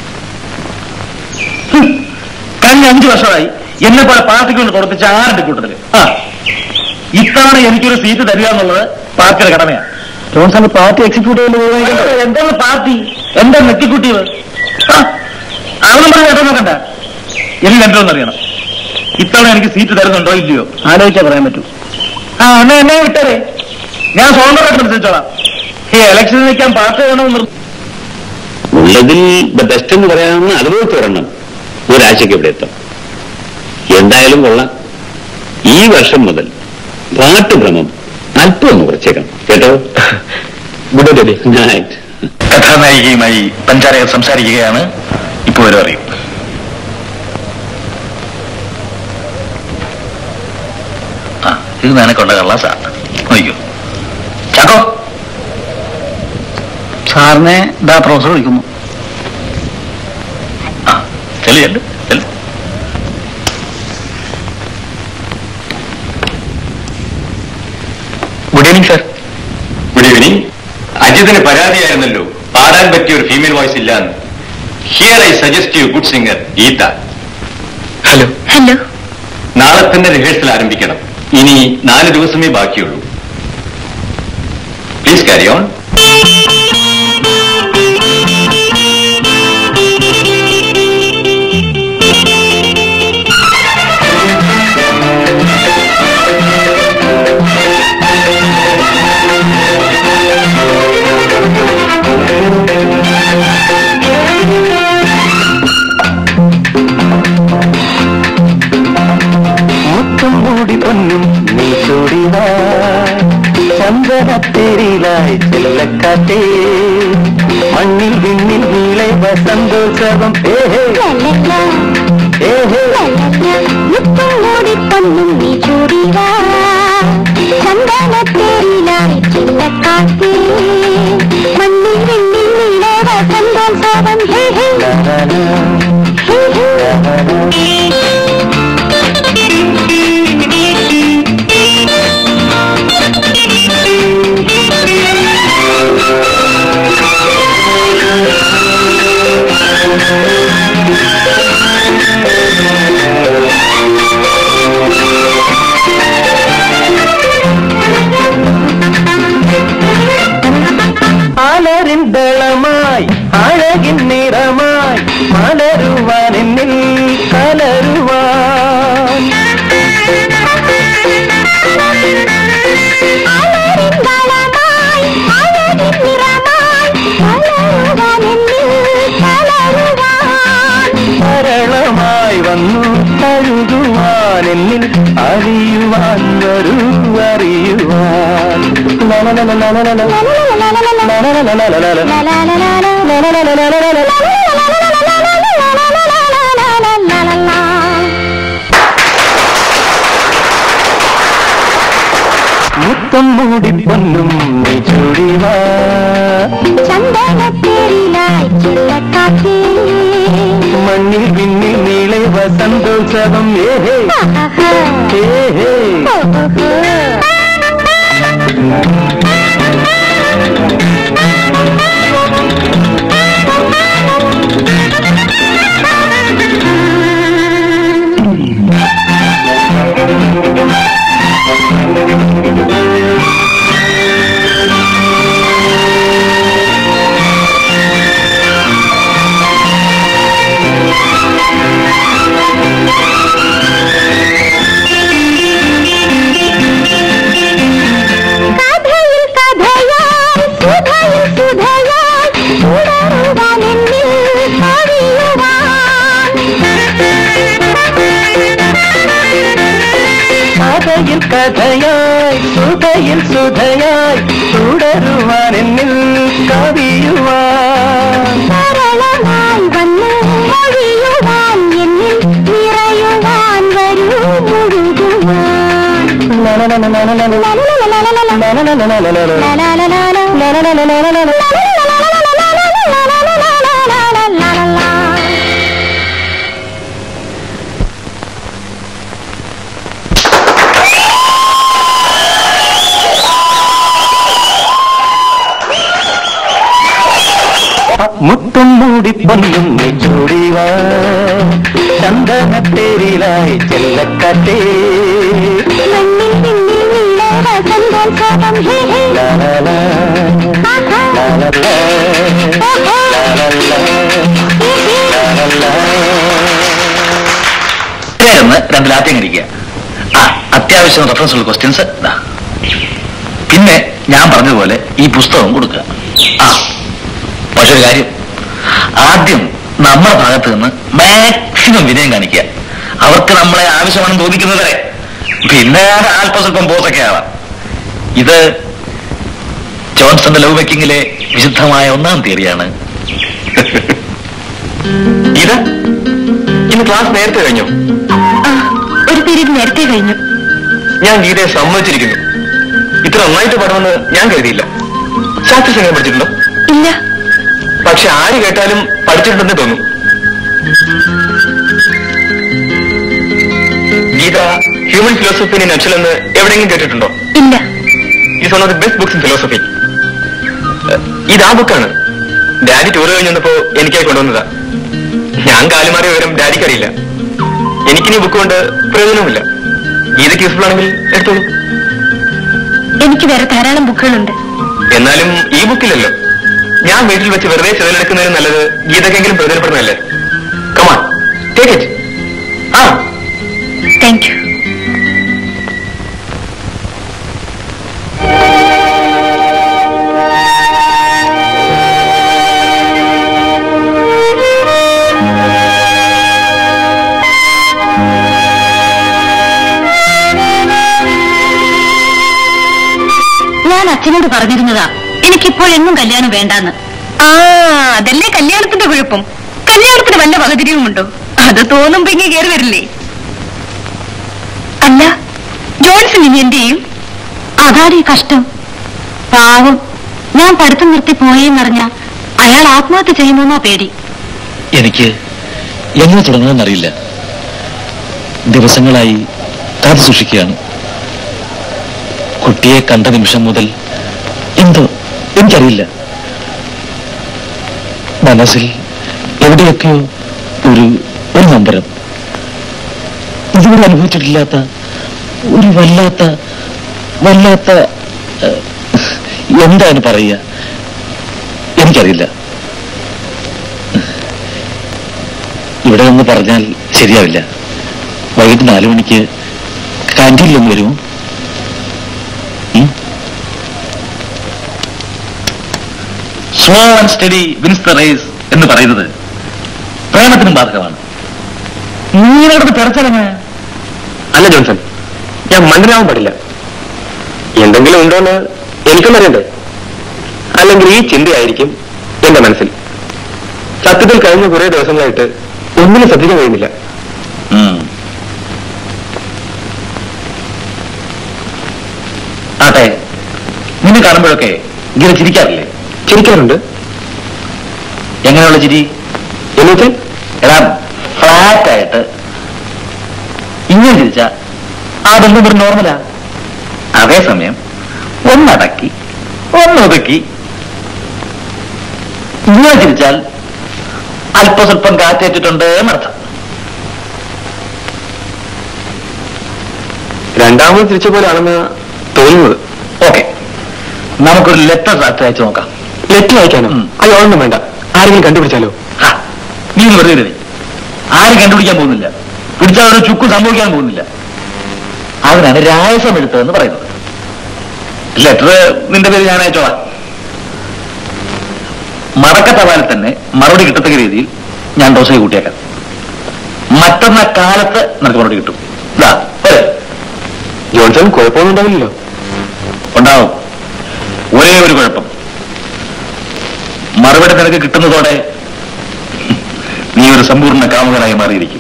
കഴിഞ്ഞ അഞ്ചു വർഷമായി എന്നെ പോലെ പാർട്ടിക്ക് കൊണ്ട് കൊടുപ്പിച്ച ആറിന്റെ കൂട്ടത്തില് ആ ഇത്തവണ എനിക്കൊരു സീറ്റ് തരിക എന്നുള്ളത് പാർട്ടിയുടെ കടമയാണ്. ജോൺസൺ പാർട്ടി എക്സിക്യൂട്ടീവ് എന്താണ് പാർട്ടി? എന്താ എക്സിക്യൂട്ടീവ്? ആളും പറഞ്ഞ കേട്ടോ നോക്കണ്ട. എനിക്ക് രണ്ടോന്ന് അറിയണം. ഇത്തവണ എനിക്ക് സീറ്റ് തരുന്നുണ്ടോ ഇല്ലയോ ആലോചിച്ചാൽ പറയാൻ പറ്റൂ. ആ എന്നെ എന്നെ വിട്ടേ, ഞാൻ സ്വതന്ത്രമായിട്ട് അനുസരിച്ചോളാം. ഈ ഇലക്ഷനിൽ നിൽക്കാൻ പാർട്ടി വേണമെന്ന് ഉള്ളതിൽ ദ ബെസ്റ്റ് എന്ന് പറയാമെന്ന് അതുപോലത്തെ ഒരെണ്ണം ഒരാഴ്ചക്ക് ഇവിടെ എത്താം. എന്തായാലും കൊള്ളാം. ഈ വർഷം മുതൽ പാട്ടുഭ്രമം അല്പം ഒന്ന് കുറച്ചേക്കാം കേട്ടോ. Good day. നൈറ്റ്. കഥാനായികയുമായി പഞ്ചാരകർ സംസാരിക്കുകയാണ്. ഇപ്പൊ വരും അറിയും. ആ ഇത് നിനക്കുള്ള കള്ളാസാ. നോക്കൂ ചാക്കോ. സാറിനെ ദാ പ്രൊഫസർ വിളിക്കുന്നു. ആ ചെല്ലുണ്ട് ചെല്ലു. Good evening sir. Good evening. അജിത്തിന് പരാതിയായിരുന്നല്ലോ പാടാൻ പറ്റിയ ഒരു ഫീമെയിൽ വോയിസ് ഇല്ലാന്ന്. Here I suggest you good singer Geetha. Hello. Hello. നാളെ തന്നെ റിഹേഴ്സൽ ആരംഭിക്കണം. ഇനി നാല് ദിവസമേ ബാക്കിയുള്ളൂ. Please carry on. മുത്തും മൂടി പൊന്നും നീ ചൂടിവ ചന്ദനത്തേരിലായി ചെല്ലക്കാറ്റേ മണ്ണിൽ വിണ്ണിൽ നീളെ വസന്തോത്സവം. ഏഹേ ഏഹേ മുത്തും മൂടി പൊന്നും നീ ചൂടിവാ ചന്ദനത്തേരിലായി ചില്ലക്കാറ്റേ മണ്ണിൽ വിണ്ണിൽ നീളെ വസന്തോത്സവം. ഹേ ഹേ ഹേ ഹേ. ആലരിന്തളമായി അഴകിൻ നിറമായി മലരുവാൻ എന്നിൽ കലരുവാൻ സരളമായി വന്നു തഴുകുവാൻ എന്നിൽ അറിയുവാൻ വരൂ അറിയുവാൻ. മുത്തം മൂടി പൊന്നും ചൂടിവാ ചന്ദനത്തേരിലായി ചില്ലക്കാറ്റേ മണ്ണിൽ പിന്നിൽ നീളെ വസന്തോത്സവം ഏഹേ ഏഹേ കഥയായി സുധയിൽ സുധയായി തുടരുവാൻ എന്നിൽ കവിയുവാൻ സരളമായി വന്നു ഒഴിയുവാൻ എന്നിൽ നിറയുവാൻ വരൂ മുഴുകുവാൻ മുത്തം മൂടി പൊന്നും ചൂടിവാ ചന്ദനത്തേരിലായി ചെല്ലക്കാറ്റേ മണ്ണിൽ പിന്നിൽ നീളെ വസന്തോത്സവം ഹേ ഹേ ലാലാ ലാലാ രണ്ട് ലാത്യം കഴിക്കുക. ആ അത്യാവശ്യം റെഫറൻസ് ഉള്ള ക്വസ്റ്റ്യൻസ് ഇതാ. പിന്നെ ഞാൻ പറഞ്ഞതുപോലെ ഈ പുസ്തകം കൊടുക്കുക. ആ പക്ഷെ ഒരു കാര്യം, ആദ്യം നമ്മുടെ ഭാഗത്ത് നിന്ന് മാക്സിമം വിനയം കാണിക്കുക. അവർക്ക് നമ്മളെ ആവശ്യമാണെന്ന് തോന്നിക്കുന്നത് വരെ. പിന്നെ അല്പസ്വല്പം പോസൊക്കെ ആവാം. ഇത് ജോൺസന്റെ ലവ് മേക്കിങ്ങിലെ വിശുദ്ധമായ ഒന്നാം തിയറിയാണ്. ഇത് ഇന്ന് ക്ലാസ് നേരത്തെ കഴിഞ്ഞു. ഒരു പീരീഡ് നേരത്തെ കഴിഞ്ഞു. ഞാൻ ഗീതയെ സമ്മതിച്ചിരിക്കുന്നു. ഇത്ര നന്നായിട്ട് പാടുമെന്ന് ഞാൻ കരുതിയില്ല. ശാസ്ത്രീയ സംഗീതം പഠിച്ചിട്ടുണ്ടോ? ഇല്ല. പക്ഷെ ആര് കേട്ടാലും പഠിച്ചിട്ടുണ്ടെന്ന് തോന്നും. Geetha human philosophy in nutshell എന്ന് എവിടെയെങ്കിലും കേട്ടിട്ടുണ്ടോ? ഇല്ല. It's one of the best books in philosophy. ഇത് ആ ബുക്കാണ്. ഡാഡി ടൂർ കഴിഞ്ഞ് വന്നപ്പോ എനിക്കായി കൊണ്ടുവന്നതാ. ഞാൻ കാലുമാറിയ വിവരം ഡാഡിക്ക് അറിയില്ല. എനിക്കിനി ബുക്ക് കൊണ്ട് പ്രയോജനവുമില്ല. ഗീതയ്ക്ക് യൂസ്ഫുൾ ആണെങ്കിൽ എടുത്തോളൂ. എനിക്ക് വേറെ ധാരാളം ബുക്കുകളുണ്ട്. എന്നാലും ഈ ബുക്കില്ലല്ലോ. ഞാൻ വീട്ടിൽ വെച്ച് വെറുതെ ചെലവെടുക്കുന്നതിന് നല്ലത് ഗീതക്കെങ്കിലും പ്രയോജനപ്പെടുന്നതല്ലേ. Come on take it. ആ താങ്ക് യു. ഞാൻ അച്ഛനോട് പറഞ്ഞിരുന്നതാ എനിക്കിപ്പോഴെങ്ങും കല്യാണം വേണ്ടാന്ന്. ആ അതല്ലേ കല്യാണത്തിന്റെ കുഴപ്പം. കല്യാണത്തിന് വല്ല വകതിരിവുമുണ്ടോ? അത് തോന്നുമ്പോ ഇങ്ങനെ കയറി വരില്ലേ? അല്ല, ജോൺസൺ ഇനി എന്ത് ചെയ്യും? അതാണ് ഈ കഷ്ടം. പാവം, ഞാൻ പഠിത്തം നിർത്തി പോയെന്നറിഞ്ഞ അയാൾ ആത്മഹത്യ ചെയ്യുമെന്നാ പേടി. എനിക്ക് എങ്ങനെ തുടങ്ങണമെന്നറിയില്ല. ദിവസങ്ങളായി കാത്തു സൂക്ഷിക്കുകയാണ്. കുട്ടിയെ കണ്ട നിമിഷം മുതൽ എന്തോ എനിക്കറിയില്ല, മനസ്സിൽ എവിടെയൊക്കെയോ ഒരു ഒരു നമ്പരം, ഇതുവരെ അനുഭവിച്ചിട്ടില്ലാത്ത ഒരു വല്ലാത്ത വല്ലാത്ത എന്താണ് പറയുക എനിക്കറിയില്ല. ഇവിടെ ഒന്ന് പറഞ്ഞാൽ ശരിയാവില്ല. വൈകിട്ട് നാലു മണിക്ക് കാന്റീനിലൊന്ന് വരുമോ? Slow and steady wins the race എന്ന് പറയുന്നത് പ്രേമത്തിനും ബാധകമാണ്. നീനോട് തെറച്ചടങ്ങ അല്ല ജോൺസൺ, ഞാൻ മണ്ടനാവാൻ പാടില്ല. എന്തെങ്കിലും ഉണ്ടോന്ന് എനിക്കും അറിയണ്ടേ. ഐ അല്ലെങ്കിൽ ഈ ചിന്തയായിരിക്കും എന്റെ മനസ്സിൽ. സത്യത്തിൽ കഴിഞ്ഞ കുറെ ദിവസങ്ങളായിട്ട് ഒന്നിനും ശ്രദ്ധിക്കാൻ കഴിയുന്നില്ല. ആട്ടെ, നിന്നെ കാണുമ്പോഴൊക്കെ ഇങ്ങനെ ചിരിക്കാറില്ലേ? ചിരിക്കാറുണ്ട്. എങ്ങനെയുള്ള ചിരി? എന്നുവെച്ചാൽ എടാ, ഫ്ലാറ്റായിട്ട് ഇങ്ങനെ ചിരിച്ച ആ ബന്ധം ഒരു നോർമലാ. അതേസമയം ഒന്നടക്കി ഒന്നൊതുക്കി ഇങ്ങനെ ചിരിച്ചാൽ അല്പസ്വല്പം കാറ്റേറ്റിട്ടുണ്ട് എന്നർത്ഥം. രണ്ടാമത് തിരിച്ച പോലെയാണെന്ന് തോന്നുന്നത്. ഓക്കെ, നമുക്കൊരു ലെറ്റർ ഡ്രാഫ്റ്റ് അയച്ചു നോക്കാം. ലെറ്റർ അയക്കാനോ? അയ്യോന്നും വേണ്ട, ആരെങ്കിലും കണ്ടുപിടിച്ചാലോ? നീ ഒന്ന് വെറുതെ ആരും കണ്ടുപിടിക്കാൻ പോകുന്നില്ല. പിടിച്ചാൽ ഒരു ചുക്കും സംഭവിക്കാൻ പോകുന്നില്ല. അതിനാണ് രായസം എടുത്തതെന്ന് പറയുന്നത്. ലെറ്റർ നിന്റെ പേര് ഞാൻ അയച്ചോളാം. മടക്ക തപാലിൽ തന്നെ മറുപടി കിട്ടത്തക്ക രീതിയിൽ ഞാൻ ഡോസയെ കൂട്ടിയേക്കാം. മറ്റന്ന കാലത്ത് നിനക്ക് മറുപടി കിട്ടും. ഇതാ ജോൺസൺ കുഴപ്പമൊന്നും ഉണ്ടാവില്ലല്ലോ? ഉണ്ടാവും. ഒരേ ഒരു കുഴപ്പം, മറുപടി നിനക്ക് കിട്ടുന്നതോടെ നീ ഒരു സമ്പൂർണ്ണ കാമുകനായി മാറിയിരിക്കും.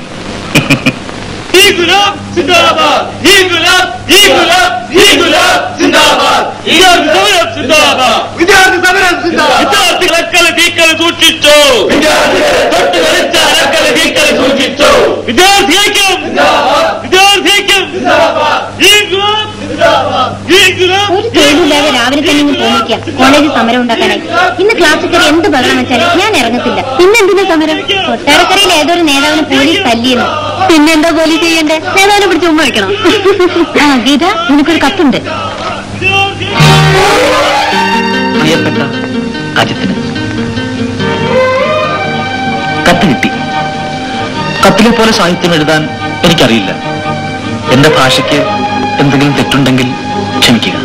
ഒരു തൊഴിലില്ലാതെ രാവിലെ തന്നെ ഇങ്ങ് പോന്നിക്കാം കോളേജിൽ സമരം ഉണ്ടാക്കാനായി. ഇന്ന് ക്ലാസ്സിൽ കയറി എന്ത് ബഹളം വെച്ചാലും ഞാൻ ഇറങ്ങത്തില്ല. പിന്നെന്തിനാ സമരം? കൊട്ടാരക്കരയിൽ ഏതൊരു നേതാവിന് പോലീസ് തല്ലിയെന്ന്. പിന്നെന്താ പോലീസ് ചെയ്യണ്ടേ? നേതാവിനെ പിടിച്ച് ഉമ്മ വയ്ക്കണം. ആ ഗീത, നിനക്കൊരു കത്തുണ്ട്. പ്രിയപ്പെട്ട അജിത്തിന് കത്ത് കിട്ടി. കത്തിലെ പോലെ സാഹിത്യം എഴുതാൻ എനിക്കറിയില്ല. എന്റെ ഭാഷയ്ക്ക് എന്തെങ്കിലും തെറ്റുണ്ടെങ്കിൽ ക്ഷമിക്കുക.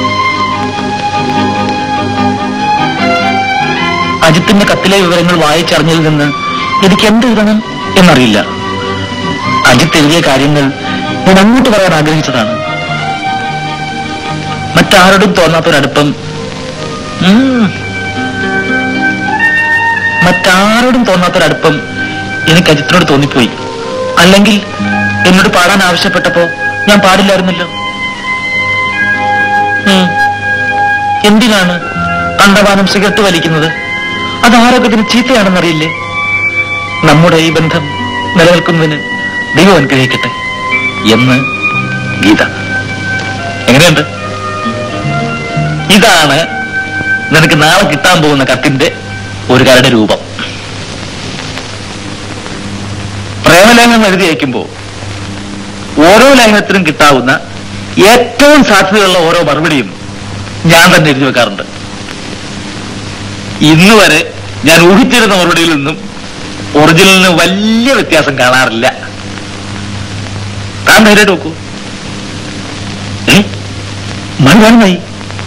അജിത്തിന്റെ കത്തിലെ വിവരങ്ങൾ വായിച്ചറിഞ്ഞതിൽ നിന്ന് എനിക്ക് എന്ത് എഴുതണം എന്നറിയില്ല. അജിത്ത് എഴുതിയ കാര്യങ്ങൾ ഞാൻ അങ്ങോട്ട് പറയാൻ ആഗ്രഹിച്ചതാണ്. മറ്റാരോടും തോന്നാത്തൊരടുപ്പം മറ്റാരോടും തോന്നാത്തൊരടുപ്പം എനിക്ക് അജിത്തിനോട് തോന്നിപ്പോയി. അല്ലെങ്കിൽ എന്നോട് പാടാൻ ആവശ്യപ്പെട്ടപ്പോ ഞാൻ പാടില്ലായിരുന്നല്ലോ. എന്തിനാണ് കണ്ടവാനം സിഗരറ്റ് വലിക്കുന്നത്? അത് ആരോഗ്യത്തിന് ചീത്തയാണെന്നറിയില്ലേ? നമ്മുടെ ഈ ബന്ധം നിലനിൽക്കുന്നതിന് ദൈവം അനുഗ്രഹിക്കട്ടെ എന്ന് ഗീത. എങ്ങനെയുണ്ട്? ഇതാണ് നിനക്ക് നാളെ കിട്ടാൻ പോകുന്ന കത്തിന്റെ ഒരു കരട് രൂപം. പ്രേമലേഖനം എഴുതി അയക്കുമ്പോ ഓരോ ലേഖനത്തിനും കിട്ടാവുന്ന ഏറ്റവും സാധ്യതയുള്ള ഓരോ മറുപടിയും ഞാൻ തന്നെ എഴുതി വെക്കാറുണ്ട്. ഇന്ന് വരെ ഞാൻ ഊഹിച്ചിരുന്ന മറുപടിയിൽ നിന്നും ഒറിജിനലിന് വലിയ വ്യത്യാസം കാണാറില്ല. താൻ ധൈര്യമായിട്ട് നോക്കൂ. ഏ മണി കാണുന്നായി.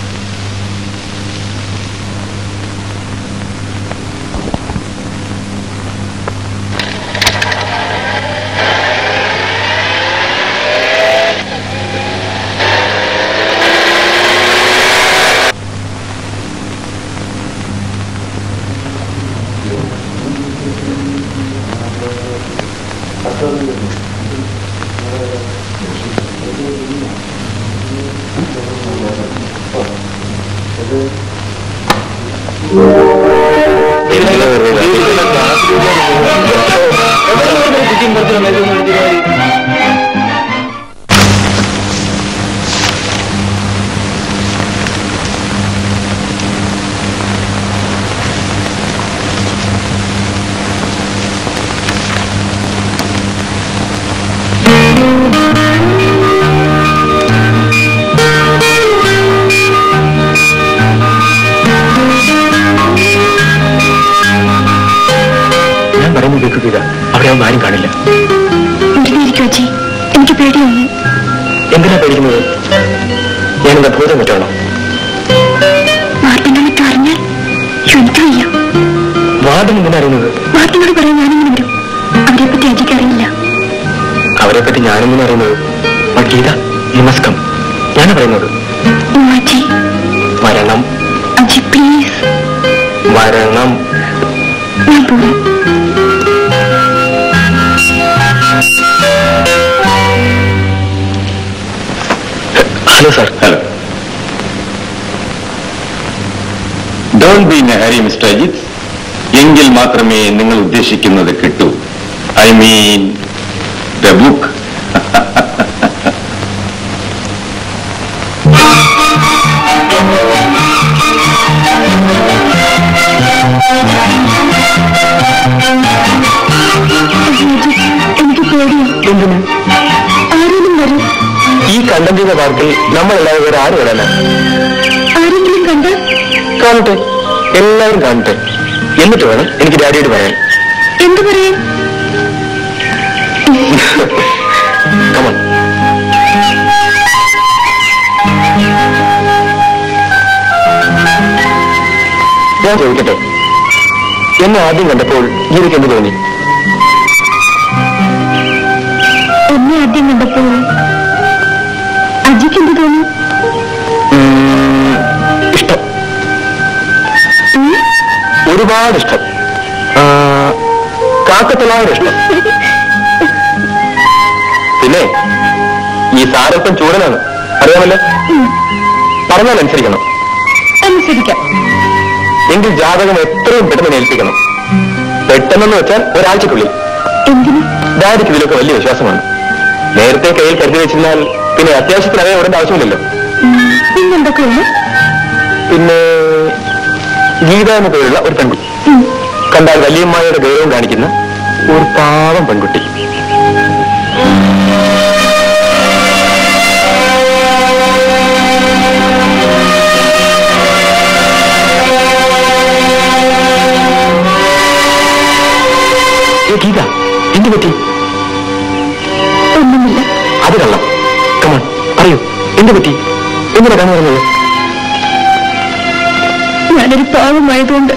അവിടെ ഒന്നും ആരും കാണില്ല. എനിക്ക് പേടിയാണ്. എന്തിനാ പേടിക്കുന്നത്? ഞാനെന്താ ഭൂതം പറ്റാണോ? അറിഞ്ഞാൽ എനിക്ക് വയ്യ. വാർഡൻ എന്തിനാ അറിയുന്നത്? വാർഡനോട് പറയാൻ ഞാനിങ്ങനെ വരും. അവരെ പറ്റി എനിക്ക് അറിയില്ല. അവരെ പറ്റി ഞാനെങ്ങനെ അറിയുന്നത്? ഗീത, നമസ്കം. ഞാനാ പറയുന്നത്. മരണം അജി പ്ലീസ്. വരണം. ഞാൻ പോവാം. Hello sir. Hello. Don't be in a hurry mister Ajith. എങ്കിൽ മാത്രമേ നിങ്ങൾ ഉദ്ദേശിക്കുന്നത് കിട്ടൂ. I mean the book. എനിക്ക് പേടിയോ? എന്തിന്? ആരെങ്കിലും വരും. ഈ കണ്ടന്റിന്റെ പാർക്കിൽ നമ്മളെല്ലാവരും വേറെ ആര് വരാനാ? ആരെങ്കിലും കണ്ടാൽ കാണട്ടെ, എല്ലാവരും കാണട്ടെ. എന്നിട്ട് വേണം എനിക്ക് ഡാഡിയോട് പറയാൻ. എന്തു പറയാൻ? Come on. ഞാൻ ചോദിക്കട്ടെ, എന്നെ ആദ്യം കണ്ടപ്പോൾ ഗീതയ്ക്ക് എന്ത് തോന്നി? എന്നെ ആദ്യം കണ്ടപ്പോൾ അജിക്ക് എന്ത് തോന്നി? ഇഷ്ടം, ഒരുപാട് ഇഷ്ടം, കാക്കത്തലായ ഇഷ്ടം. പിന്നെ ഈ സാരപ്പം ചൂടനാണ്, അറിയാമല്ലോ. പറഞ്ഞാൽ അനുസരിക്കണം. അനുസരിക്കാം. എങ്കിൽ ജാതകം എത്രയും പെട്ടെന്ന് ഏൽപ്പിക്കണം. പെട്ടെന്നെന്ന് വെച്ചാൽ ഒരാഴ്ചക്കുള്ളിൽ. എന്തിന്? ഡാഡിക്ക് ഇതിലൊക്കെ വലിയ വിശ്വാസമാണ്. നേരത്തെ കയ്യിൽ കരുതി വെച്ചിരുന്നാൽ പിന്നെ അത്യാവശ്യത്തിന് അതേ ഓടേണ്ട ആവശ്യമില്ലല്ലോ. പിന്നെന്തൊക്കെയുള്ളു? പിന്നെ ഗീത എന്ന പേരുള്ള ഒരു പെൺകുട്ടി, കണ്ടാൽ വലിയമ്മയുടെ ഗൗരവം കാണിക്കുന്ന ഒരു പാവം പെൺകുട്ടി. ഗീത, എന്ത് പറ്റി? ഒന്നുമില്ല. അത് കള്ളം. കമോൺ പറയൂ, എന്ത് പറ്റി? എന്തിനാ കാണു പറഞ്ഞത്? ഞാനൊരു പാവമായതുകൊണ്ട്.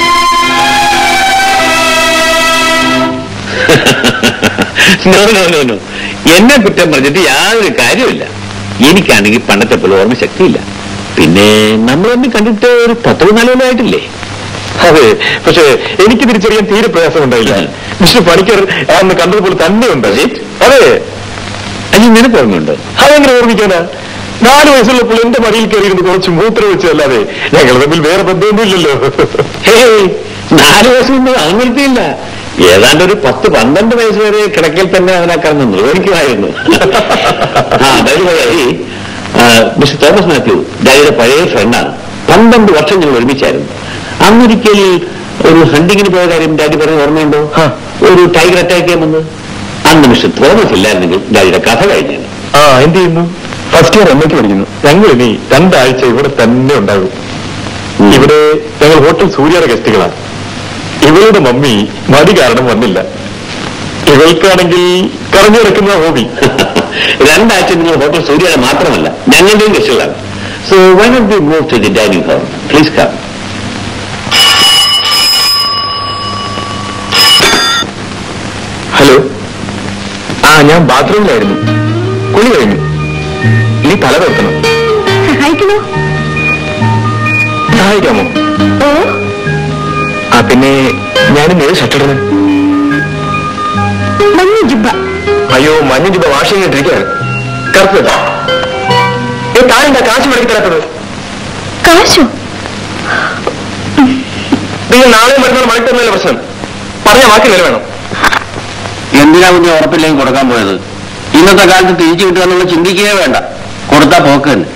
നോ നോ നോ നോ എന്നെ കുറ്റം പറഞ്ഞിട്ട് യാതൊരു കാര്യമില്ല. എനിക്കാണെങ്കിൽ പണ്ടത്തെ പോലെ ഓർമ്മശക്തിയില്ല. പിന്നെ നമ്മൾ തമ്മിൽ കണ്ടിട്ട് ഒരു പത്ത് പതിനാല് കൊല്ലമായിട്ടില്ലേ? അതെ, പക്ഷേ എനിക്ക് തിരിച്ചറിയാൻ തീരെ പ്രയാസം ഉണ്ടായില്ല. മിസ്റ്റർ പണിക്കർ അന്ന് കണ്ടതുപോലെ തന്നെ ഉണ്ട്. അതെ, അജി നിനക്ക് ഓർമ്മയുണ്ടോ? അതെങ്ങനെ ഓർമ്മിക്കാനാ? നാല് വയസ്സുള്ളപ്പോൾ എന്റെ മടിയിൽ കയറിയിരുന്ന് കുറച്ച് മൂത്രം വെച്ചല്ലാതെ ഞങ്ങൾ തമ്മിൽ വേറെ ബന്ധമൊന്നുമില്ലല്ലോ. ഹേയ്, നാല് വയസ്സൊന്നും അങ്ങനത്തെയില്ല. ഏതാണ്ട് ഒരു പത്ത് പന്ത്രണ്ട് വയസ്സ് വരെ കിടക്കയിൽ തന്നെ അവനെ കറന്ന് നിർവഹിക്കുമായിരുന്നു. ആ അതായത് മിസ്റ്റർ തോമസ് മാത്യു ഡാഡിയുടെ പഴയ ഫ്രണ്ടാണ്. പന്ത്രണ്ട് വർഷം ഞങ്ങൾ ഒരുമിച്ചായിരുന്നു. അന്നൊരിക്കൽ ഒരു ഹണ്ടിങ്ങിന് പോയ കാര്യം ഡാഡി പറഞ്ഞ ഓർമ്മയുണ്ടോ? ഒരു ടൈഗർ അറ്റാക്ക് ചെയ്യാൻ വന്നത്. അന്ന് മിസ്റ്റർ തോമസ് ഇല്ലായിരുന്നെങ്കിൽ ഡാഡിയുടെ കഥ കഴിഞ്ഞാണ്. ആ, എന്ത് ചെയ്യുന്നു? ഫസ്റ്റ് ഇയർ എം എക്ക് പഠിക്കുന്നു. ഞങ്ങൾ ഇനി രണ്ടാഴ്ച ഇവിടെ തന്നെ ഉണ്ടാകും. ഇവിടെ ഞങ്ങൾ ഹോട്ടൽ സൂര്യയുടെ ഗസ്റ്റുകളാണ്. ഇവളുടെ മമ്മി മടി കാരണം വന്നില്ല. ഇവൾക്കാണെങ്കിൽ കറഞ്ഞു കിടക്കുന്ന ഹോബി. രണ്ടാഴ്ച നിങ്ങൾ ഹോട്ടൽ സൂര്യയുടെ മാത്രമല്ല ഞങ്ങളുടെയും ഗസ്റ്റുകളാണ്. So why not be move to the dining hall? Please come. Hello. ആ, ഞാൻ ബാത്റൂമിലായിരുന്നു. കുളി കഴിഞ്ഞു. ഇനി തല വെക്കണം. സഹായിക്കണോ? സഹായിക്കാമോ? ഓ, ആ, പിന്നെ ഞാനും നേരെ ഷട്ടിടുന്നു. മഞ്ഞ ജുബ്ബ. അയ്യോ, മഞ്ഞ ജുബ്ബ വാഷ് ചെയ്തിട്ടിരിക്കുകയാണ്. കറുത്ത് താനെന്താ കാശ് മടക്കി തരാത്തത്? കാശോ? നിങ്ങൾ നാളെ മറ്റന്നാൾ മടക്കി തന്നല്ലേ പ്രശ്നം. പറഞ്ഞ വാക്ക് നില വേണം. എന്തിനാ കുഞ്ഞ് ഉറപ്പില്ലെങ്കിൽ കൊടുക്കാൻ പോയത്? ഇന്നത്തെ കാലത്ത് തിരിച്ചു കിട്ടുക എന്നുള്ള ചിന്തിക്കുകയേ വേണ്ട. കൊടുത്താ പോക്ക് തന്നെ.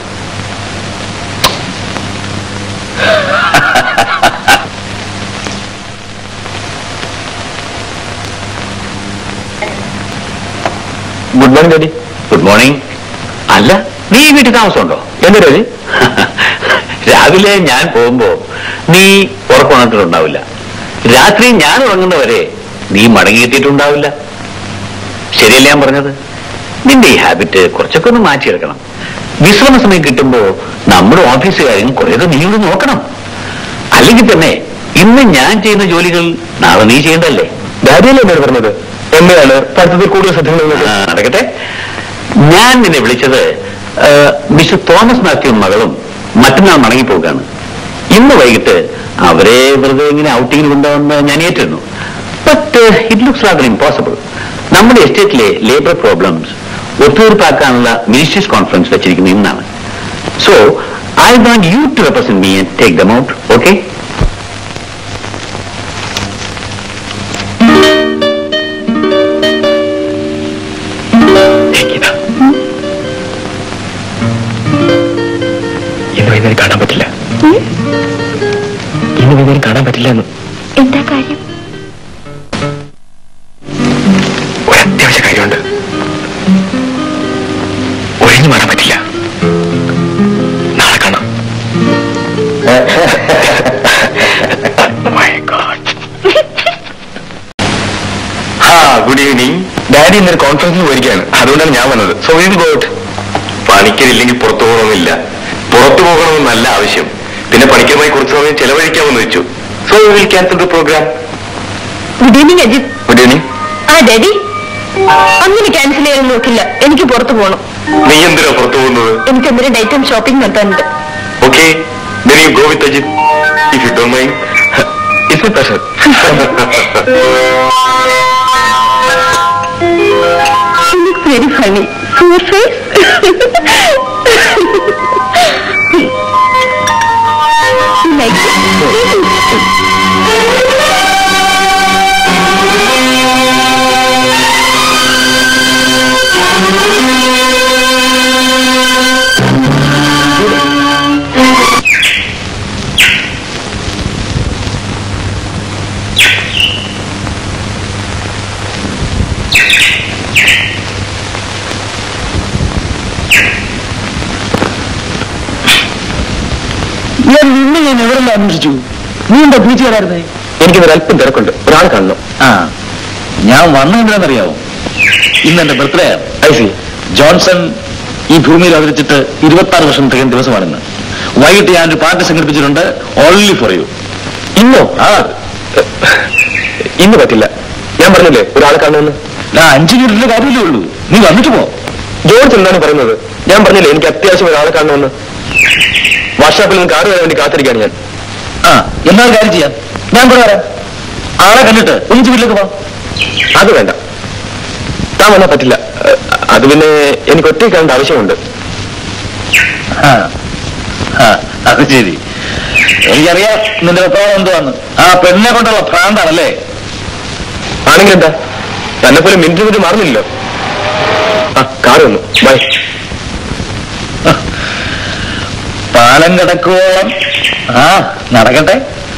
Good morning daddy. Good morning. അല്ല, നീ വീട്ടിൽ താമസമുണ്ടോ? എന്താ ഡാഡി? രാവിലെ ഞാൻ പോകുമ്പോ നീ ഉറപ്പുണർത്തിട്ടുണ്ടാവില്ല. രാത്രി ഞാൻ ഉറങ്ങുന്നവരെ നീ മടങ്ങിയെത്തിയിട്ടുണ്ടാവില്ല. ശരിയല്ല ഞാൻ പറഞ്ഞത്? നിന്റെ ഈ ഹാബിറ്റ് കുറച്ചൊക്കെ ഒന്ന് മാറ്റിയെടുക്കണം. വിശ്രമ സമയം കിട്ടുമ്പോ നമ്മുടെ ഓഫീസ് കാര്യങ്ങൾ കുറേയൊക്കെ നീ ഇവിടെ നോക്കണം. അല്ലെങ്കിൽ തന്നെ ഇന്ന് ഞാൻ ചെയ്യുന്ന ജോലികൾ നാളെ നീ ചെയ്യേണ്ടല്ലേ? ഡാഡിയല്ലേ എന്നോട് പറഞ്ഞത് എന്നെയാണ് പഠിത്തത്തിൽ കൂടുതൽ ശ്രദ്ധ. നടക്കട്ടെ. ഞാൻ നിന്നെ വിളിച്ചത് മിസ്റ്റർ തോമസ് മാത്യുവും മകളും മറ്റന്നാൾ മടങ്ങിപ്പോവുകയാണ്. ഇന്ന് വൈകിട്ട് അവരെ വെറുതെ ഇങ്ങനെ ഔട്ടിങ്ങിന് കൊണ്ടുവന്ന് ഞാൻ ഏറ്റിരുന്നു. But it looks rather impossible. നമ്മുടെ എസ്റ്റേറ്റിലെ ലേബർ പ്രോബ്ലംസ് ഒത്തുതീർപ്പാക്കാനുള്ള മിനിസ്റ്റേഴ്സ് കോൺഫറൻസ് വെച്ചിരിക്കുന്നത് ഇന്നാണ്. So I want you to represent me and take them out. Okay? ഇന്ന് വൈകുന്നേരം കാണാൻ പറ്റില്ല. ഇന്ന് വൈകുന്നേരം കാണാൻ പറ്റില്ല എന്ന്. എന്താ കാര്യം? ഒരു അത്യാവശ്യ കാര്യമുണ്ട്. ഒഴിഞ്ഞു മാറാൻ പറ്റില്ല. നാളെ കാണാം. Good evening. ഡാഡി ഇന്നൊരു കോൺഫറൻസിന് പോയിരിക്കുകയാണ്. അതുകൊണ്ടാണ് ഞാൻ വന്നത്. So will go out. പണിക്കരില്ലെങ്കിൽ പുറത്തു പോകണമെന്നില്ല. പുറത്തു പോകണമെന്ന് നല്ല ആവശ്യം. പിന്നെ പണിക്കരുമായി കുറച്ച് സമയം ചെലവഴിക്കാമെന്ന് വെച്ചു. So we will cancel the programme. Good evening Ajith. Good evening. ആ ഡാഡി, അങ്ങനെ ക്യാൻസൽ ചെയ്യാൻ നോക്കില്ല. എനിക്ക് പുറത്തു പോകണം. നീ എന്തിനാ പുറത്തു പോകുന്നത്? എനിക്ക് എന്തെങ്കിലും ഡേറ്റ് ആൻഡ് ഷോപ്പിംഗ് നടത്താനുണ്ട്. Okay, then you go with Ajit, if you don't mind. It's my pleasure. She looks very funny. See her face? You like it? ഞാൻ നിന്നെ ഞാൻ എവിടെല്ലാം അന്വേഷിച്ചു. നീ എന്താ ബീച്ച് വരായിരുന്നേ? എനിക്കൊരു അല്പം തിരക്കുണ്ട്. ഒരാൾ കാണണം. ആ, ഞാൻ വന്നു എന്തിനാണെന്നറിയാവോ? ഇന്ന് എന്റെ ബർത്ത്ഡേ ആണ്. I C. ജോൺസൺ ഈ ഭൂമിയിൽ അവതരിച്ചിട്ട് ഇരുപത്തി ആറ് വർഷം തികഞ്ഞ ദിവസമാണിന്ന്. വൈകിട്ട് ഞാനൊരു പാർട്ടി സംഘടിപ്പിച്ചിട്ടുണ്ട്. Only for you. ഇന്നോ? ആ, ഇന്ന് പറ്റില്ല. ഞാൻ പറഞ്ഞില്ലേ ഒരാളെ കാണുമെന്ന്. ഞാൻ അഞ്ചു മിനിറ്റിന്റെ കാര്യമല്ലേ ഉള്ളൂ. നീ വന്നിട്ട് പോ. ജോർജ് എന്താണ് പറയുന്നത്? ഞാൻ പറഞ്ഞില്ലേ എനിക്ക് അത്യാവശ്യം ഒരാളെ കാണുമെന്ന്. വാട്സാപ്പിൽ നിന്ന് കാറ് വരാൻ വേണ്ടി കാത്തിരിക്കുകയാണ് ഞാൻ. ആ, എന്നാൽ കാര്യം ചെയ്യാം. ഞാൻ കൂടെ വരാം. ആളെ കണ്ടിട്ട് ഒന്നിച്ച് വീട്ടിലേക്ക് പോ. അത് വേണ്ട, താൻ വന്നാൽ പറ്റില്ല. അത് പിന്നെ എനിക്ക് ഒറ്റയ്ക്ക് കാണേണ്ട ആവശ്യമുണ്ട്. ആ, ആ, അത് ശരി. എനിക്കറിയാം നിന്റെ അഭിപ്രായം എന്തുവാന്ന്. ആ പെണ്ണിനെ കൊണ്ടുള്ള ഭ്രാന്താണല്ലേ? ആണെങ്കിൽ എന്താ, തന്നെ പോലെ മിനിറ്റ് മിനിറ്റ് മാറുന്നില്ലല്ലോ. ആ, കാറ് വന്നു. ബൈ. പാലം കിടക്കുവോളം ആ നടക്കട്ടെ.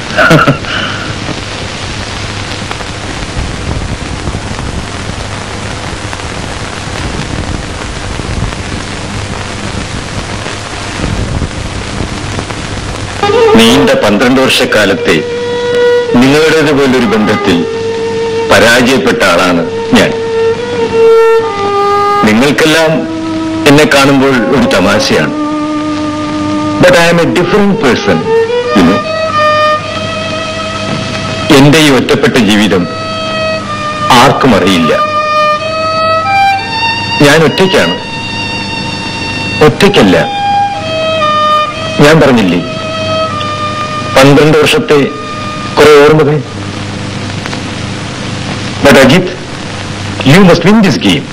നീണ്ട പന്ത്രണ്ട് വർഷക്കാലത്തെ നിങ്ങളുടേതുപോലൊരു ബന്ധത്തിൽ പരാജയപ്പെട്ട ആളാണ് ഞാൻ. നിങ്ങൾക്കെല്ലാം എന്നെ കാണുമ്പോൾ ഒരു തമാശയാണ്. But I am a different person. You know, എന്റെ ഈ ഒറ്റപ്പെട്ട ജീവിതം ആർക്കും അറിയില്ല. ഞാൻ ഒറ്റയ്ക്കാണ്. ഒറ്റയ്ക്കല്ല, ഞാൻ പറഞ്ഞില്ലേ പന്ത്രണ്ട് വർഷത്തെ കുറെ ഓർമ്മകൾ. But Ajith, you must win this game.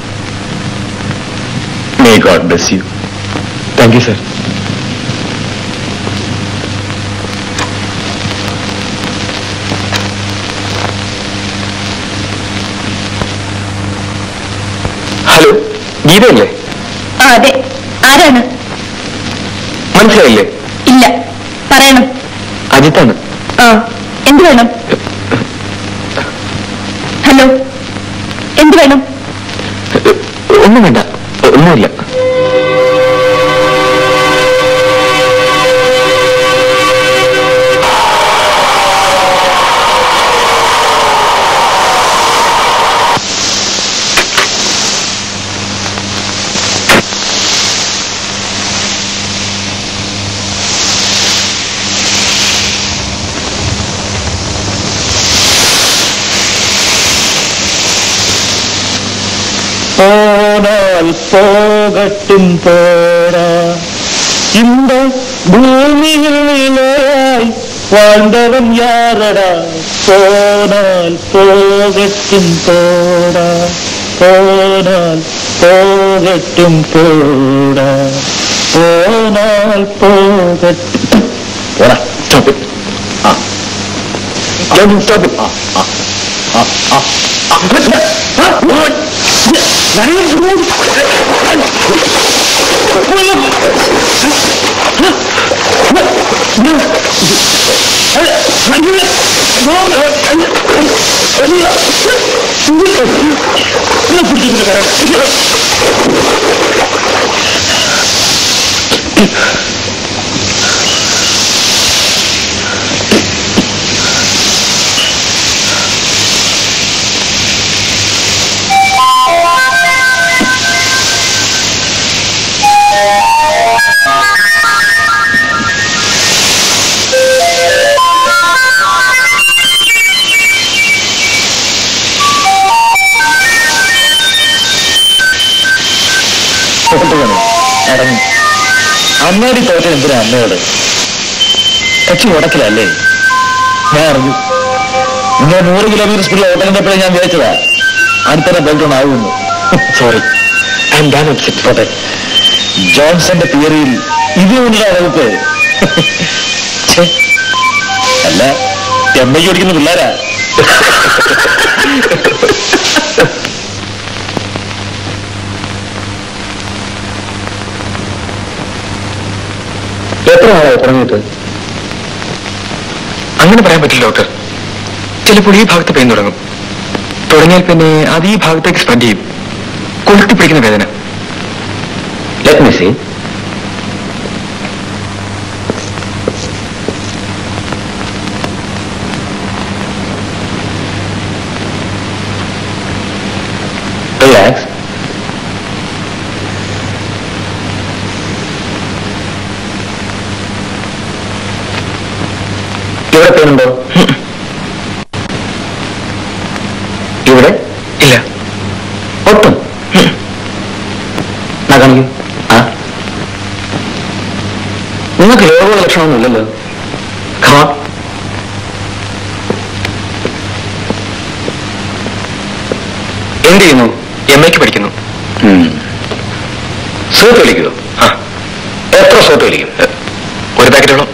May God bless you. Thank you sir. Hello, ഗീതയല്ലേ? ആ അതെ. ആരാണ്? മനസ്സിലായില്ലേ? ഇല്ല, പറയണം. അജിത്താണ്. ആ, എന്ത് വേണം? ഹലോ, എന്ത് വേണം? ഒന്നും വേണ്ട, ഒന്നുമില്ല. പോകട്ടും പോരാ இந்த ഭൂമിയിൽ നിലയായി வாழ்ந்தவன் யாரடா போனால் போகட்டும் போடா போனால் போகட்டும் போடா போனால் போகட்டும் போடா stop it ah don't stop it ah ah ah ah അമ്മയോട് തോറ്റ എന്തിനാ അമ്മയോട് കച്ചി ഉടക്കിലല്ലേ ഞാൻ അറിഞ്ഞു നിങ്ങൾ നൂറ് കിലോമീറ്റർ സ്പീഡിൽ ഓട്ടലിൻ്റെപ്പോഴേ ഞാൻ വിചാരിച്ചതാ അടുത്തന്നെ ബെൽറ്റോൺ ആകുന്നു sorry I am damn upset പോട്ടെ ജോൺസന്റെ തിയറിയിൽ ഇത് കൊണ്ടാ വകുപ്പ് അല്ല എമ്മയ്ക്ക് ഓടിക്കുന്ന പിള്ളേരാ എത്ര നാളായി തുടങ്ങിയിട്ട് അങ്ങനെ പറയാൻ പറ്റില്ല ഡോക്ടർ. ചിലപ്പോൾ ഈ ഭാഗത്ത് പെയിൻ തുടങ്ങും. തുടങ്ങിയാൽ പിന്നെ അത് ഈ ഭാഗത്തേക്ക് സ്പ്രെഡ് ചെയ്യും. കൊളുത്തി പിടിക്കുന്ന വേദന. Let me see. റിലാക്സ്. ഇവിടെ പെയിനുണ്ടോ? ഇവിടെ ഇല്ല. ഒട്ടും കാണിക്കും. ആ നിങ്ങൾക്ക് രോഗമുള്ള ലക്ഷണമൊന്നുമില്ലല്ലോ. ഖമാ എന്ത് ചെയ്യുന്നു? എം എക്ക് പഠിക്കുന്നു. സോപ്പ് വലിക്കുമോ? ആ. എത്ര സോപ്പ് വലിക്കും? ഒരു പാക്കറ്റോളം.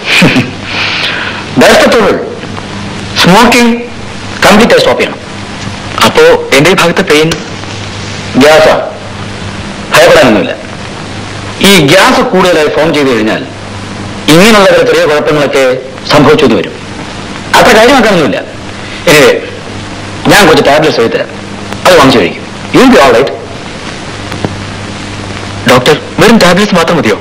സ്മോക്കിംഗ് കംപ്ലീറ്റ് ആയി സ്റ്റോപ്പ് ചെയ്യണം. അപ്പോ എന്റെ ഈ ഭാഗത്തെ പെയിൻ ഗ്യാസാ. ഭയപ്പെടാനൊന്നുമില്ല. ഈ ഗ്യാസ് കൂടുതലായി ഫോം ചെയ്തു കഴിഞ്ഞാൽ ഇങ്ങനെയുള്ള ചെറിയ കുഴപ്പങ്ങളൊക്കെ സംഭവിച്ചു വരും. അത്ര കാര്യമാക്കാനൊന്നുമില്ല. എനിവേ ഞാൻ കുറച്ച് ടാബ്ലറ്റ്സ് എഴുതി തരാം. അത് വാങ്ങിച്ചു കഴിക്കും. You will be all right. Doctor, വെറും ടാബ്ലറ്റ്സ് മാത്രം മതിയോ?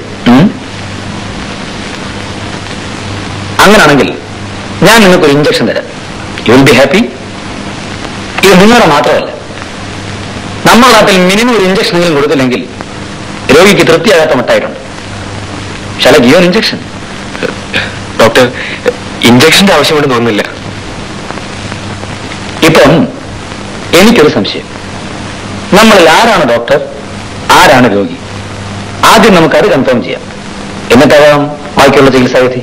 അങ്ങനാണെങ്കിൽ ഞാൻ നിങ്ങൾക്കൊരു ഇഞ്ചക്ഷൻ തരാം. You will be happy. ഇത് നിങ്ങളുടെ മാത്രമല്ല, നമ്മുടെ നാട്ടിൽ മിനിമം ഒരു ഇഞ്ചക്ഷൻ എങ്കിലും കൊടുത്തില്ലെങ്കിൽ രോഗിക്ക് തൃപ്തിയാകാത്ത മട്ടായിട്ടുണ്ട്. Shall I give an injection? Doctor, ഇഞ്ചക്ഷന്റെ ആവശ്യമുണ്ടെന്ന് തോന്നുന്നില്ല. ഇപ്പം എനിക്കൊരു സംശയം. നമ്മളിൽ ആരാണ് ഡോക്ടർ, ആരാണ് രോഗി? ആദ്യം നമുക്കത് കൺഫേം ചെയ്യാം. എന്നിട്ടാവാം ബാക്കിയുള്ള ചികിത്സാവിധി.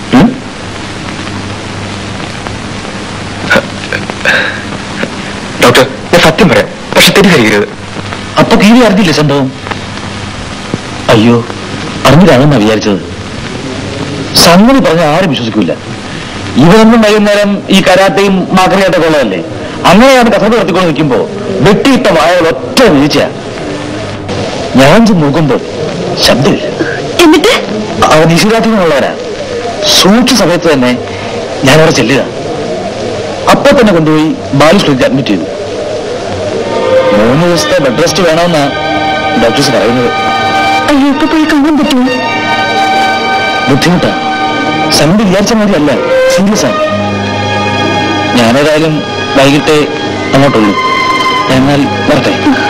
ഡോക്ടർ, ഞാൻ സത്യം പറയാം, പക്ഷെ തെറ്റിദ്ധരിക്കരുത്. അപ്പൊ കീഴി അറിഞ്ഞില്ലേ സംഭവം? അയ്യോ, അറിഞ്ഞിട്ടാണെന്നാ വിചാരിച്ചത്. സംഗതി പറഞ്ഞ ആരും വിശ്വസിക്കൂല. ഇവരൊന്നും വൈകുന്നേരം ഈ കരാട്ടയും മാക്രിയാട്ടൊക്കെ ഉള്ളതല്ലേ. അങ്ങനെയാണ് കഥ നടത്തിക്കൊണ്ട് നിൽക്കുമ്പോ വെട്ടിയിട്ട വായകൾ ഒറ്റ വീഴ്ച. ഞാൻ ചെന്ന് നോക്കുമ്പോ ശബ്ദമില്ല. എന്നിട്ട് അവ നിശ്ചിതാർത്ഥ്യമുള്ളവരാ. സൂക്ഷിച്ച സമയത്ത് തന്നെ ഞാനവിടെ ചെല്ലുക. അപ്പൊ തന്നെ കൊണ്ടുപോയി ബാലുശ്രീക്ക് അഡ്മിറ്റ് ചെയ്തു. മൂന്ന് ദിവസത്തെ ബെഡ് റെസ്റ്റ് വേണമെന്നാ ഡോക്ടേഴ്സ് പറയുന്നത്. അയ്യോ, ഇപ്പൊ പോയി കാണാൻ പറ്റുമോ? ബുദ്ധിമുട്ടാ. സംഗതി വിചാരിച്ച മാതിരിയല്ല, സീരിയസ് ആണ്. ഞാനേതായാലും വൈകിട്ടേ അങ്ങോട്ടുള്ളൂ. എന്നാൽ വരട്ടെ.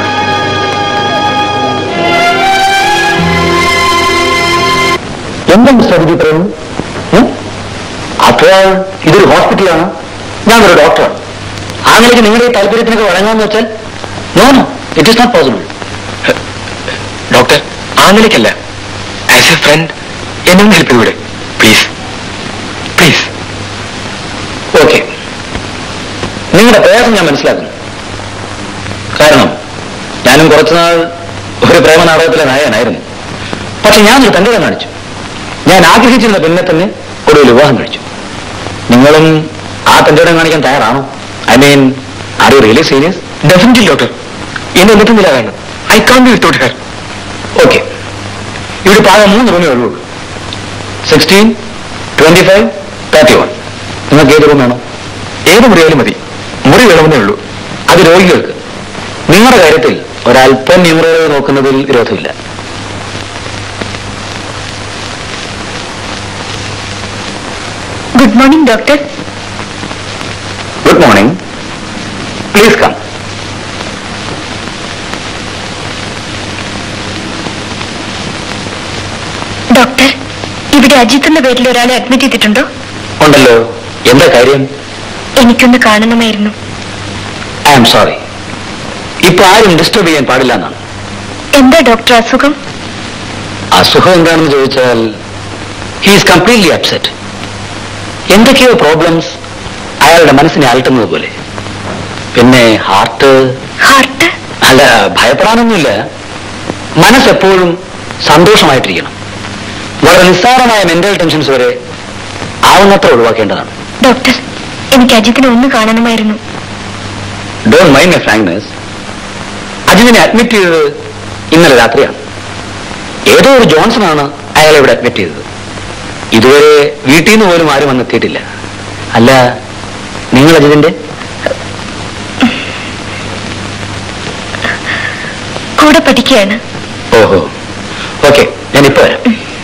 എന്താ മിസ്റ്റർ അഭിജിത്ത് പറയുന്നു? അപ്പോൾ ഇതൊരു ഹോസ്പിറ്റലാണ്, ഞാനൊരു ഡോക്ടറാണ്. ആണെങ്കിൽ നിങ്ങളുടെ ഈ താല്പര്യത്തിനൊക്കെ വഴങ്ങാന്ന് വെച്ചാൽ no no, it is not possible. Doctor, ആ നിലയ്ക്കല്ല. ആസ് എ ഫ്രണ്ട് എന്നെ ഒന്ന് ഹെൽപ്പ് ചെയ്തൂടെ? Please please. ഓക്കെ, നിങ്ങളുടെ പ്രയാസം ഞാൻ മനസ്സിലാക്കുന്നു. കാരണം ഞാനും കുറച്ചുനാൾ ഒരു പ്രേമ നാടകത്തിലെ നായകനായിരുന്നു. പക്ഷെ ഞാനൊരു തന്റെ കാണിച്ചു. ഞാൻ ആഗ്രഹിച്ചിരുന്ന പെണ്ണെ തന്നെ ഒടുവിൽ വിവാഹം കഴിച്ചു. നിങ്ങളും ആ തന്റെ കാണിക്കാൻ തയ്യാറാണോ? I mean, are you really serious? Definitely doctor. എന്നെ എത്തുന്നില്ല കാരണം I can be without her. Okay, ഇവിടെ പാകം മൂന്ന് റൂമേ ഉള്ളൂ. Sixteen, twenty five, thirty one. നിങ്ങൾക്ക് ഏത് റൂം വേണോ? ഏത് മുറിയാലും മതി. മുറി വേണമെന്നേ ഉള്ളൂ. അത് രോഗികൾക്ക്. നിങ്ങളുടെ കാര്യത്തിൽ ഒരല്പം ന്യൂമറേറ്റ് നോക്കുന്നതിൽ വിരോധമില്ല. Good morning doctor. Good morning. Please come. Doctor, ഇവിടെ അജിത്ത് എന്ന പേരിൽ ഒരാളെ അഡ്മിറ്റ് ചെയ്തിട്ടുണ്ടോ? ഉണ്ടല്ലോ. എന്താ കാര്യം? എനിക്കൊന്ന് കാണണമായിരുന്നു. I am sorry. ഇപ്പൊ ആരും ഡിസ്റ്റർബ് ചെയ്യാൻ പാടില്ല എന്നാണ്. എന്താ ഡോക്ടർ അസുഖം? അസുഖം എന്താണെന്ന് ചോദിച്ചാൽ ഹീസ് കംപ്ലീറ്റ്ലി അപ്സെറ്റ്. എന്തൊക്കെയോ പ്രോബ്ലംസ് അയാളുടെ മനസ്സിനെ അലട്ടുന്നത് പോലെ. പിന്നെ ഹാർട്ട് ഹാർട്ട്? അല്ല, ഭയപ്പെടാനൊന്നുമില്ല. മനസ്സെപ്പോഴും സന്തോഷമായിട്ടിരിക്കണം. വളരെ നിസ്സാരമായ മെന്റൽ ടെൻഷൻസ് വരെ ആവുന്നത്ര ഒഴിവാക്കേണ്ടതാണ്. ഡോക്ടർ, എനിക്ക് അജിത്തിനെ ഒന്ന് കാണണമായിരുന്നു. Don't mind my frankness. അജിതിനെ അഡ്മിറ്റ് ചെയ്തത് ഇന്നലെ രാത്രിയാണ്. ഏതോ ഒരു ജോൺസണാണ് അയാളെ ഇവിടെ അഡ്മിറ്റ് ചെയ്തത്. ഇതുവരെ വീട്ടിൽ നിന്ന് പോലും ആരും വന്നെത്തിയിട്ടില്ല. അല്ല, നിങ്ങൾ അജിതിന്റെ കൂടെ പഠിക്കുകയാണ്. ഓഹോ, ഓക്കെ, ഞാനിപ്പോ വരാം.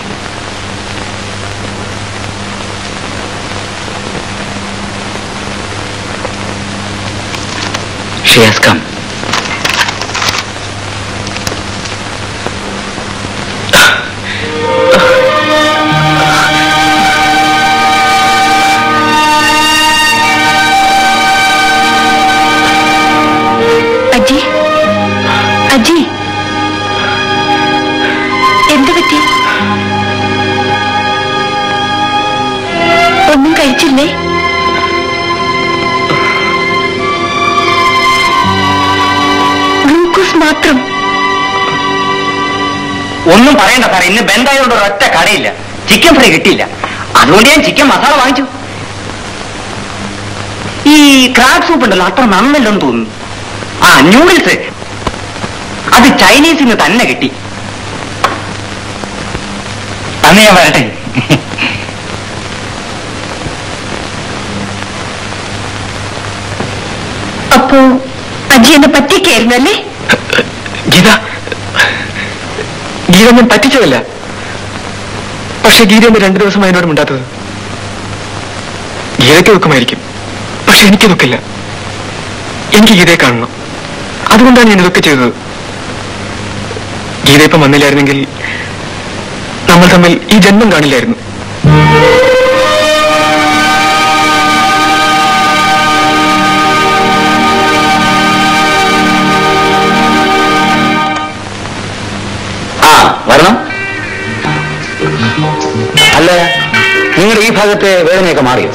She has come. Aji, Aji, എന്ത് പറ്റി? ഒന്നും കഴിച്ചില്ലേ? മാത്രം? ഒന്നും പറയണ്ട സാർ. ഇന്ന് ബന്ധായതുകൊണ്ട് ഒരൊറ്റ കടയില്ല. ചിക്കൻ ഫ്രൈ കിട്ടിയില്ല. അതുകൊണ്ട് ഞാൻ ചിക്കൻ മസാല വാങ്ങിച്ചു. ഈ ക്രാബ് സൂപ്പ് ഉണ്ടല്ലോ, അത്ര നന്നല്ലെന്ന് തോന്നുന്നു. ആ ന്യൂഡിൽസ്, അത് ചൈനീസിൽ നിന്ന് തന്നെ കിട്ടി. അന്ന് ഞാൻ വരട്ടെ. അപ്പോ അജി എന്നെ പറ്റിക്കായിരുന്നു അല്ലേ? ഗീത, ഗീത ഞാൻ പറ്റിച്ചതല്ല. പക്ഷെ ഗീത എന്നെ രണ്ടു ദിവസം അതിനോട് മിണ്ടാത്തത്. ഗീതയ്ക്ക് ദുഃഖമായിരിക്കും, പക്ഷെ എനിക്ക് ദുഃഖമില്ല. എനിക്ക് ഗീതയെ കാണണം. അതുകൊണ്ടാണ് ഞാൻ ഇതൊക്കെ ചെയ്തത്. ഗീത ഇപ്പം വന്നില്ലായിരുന്നെങ്കിൽ നമ്മൾ തമ്മിൽ ഈ ജന്മം കാണില്ലായിരുന്നു. വരണം. അല്ല, നിങ്ങളുടെ ഈ ഭാഗത്തെ വേദനയൊക്കെ മാറിയോ?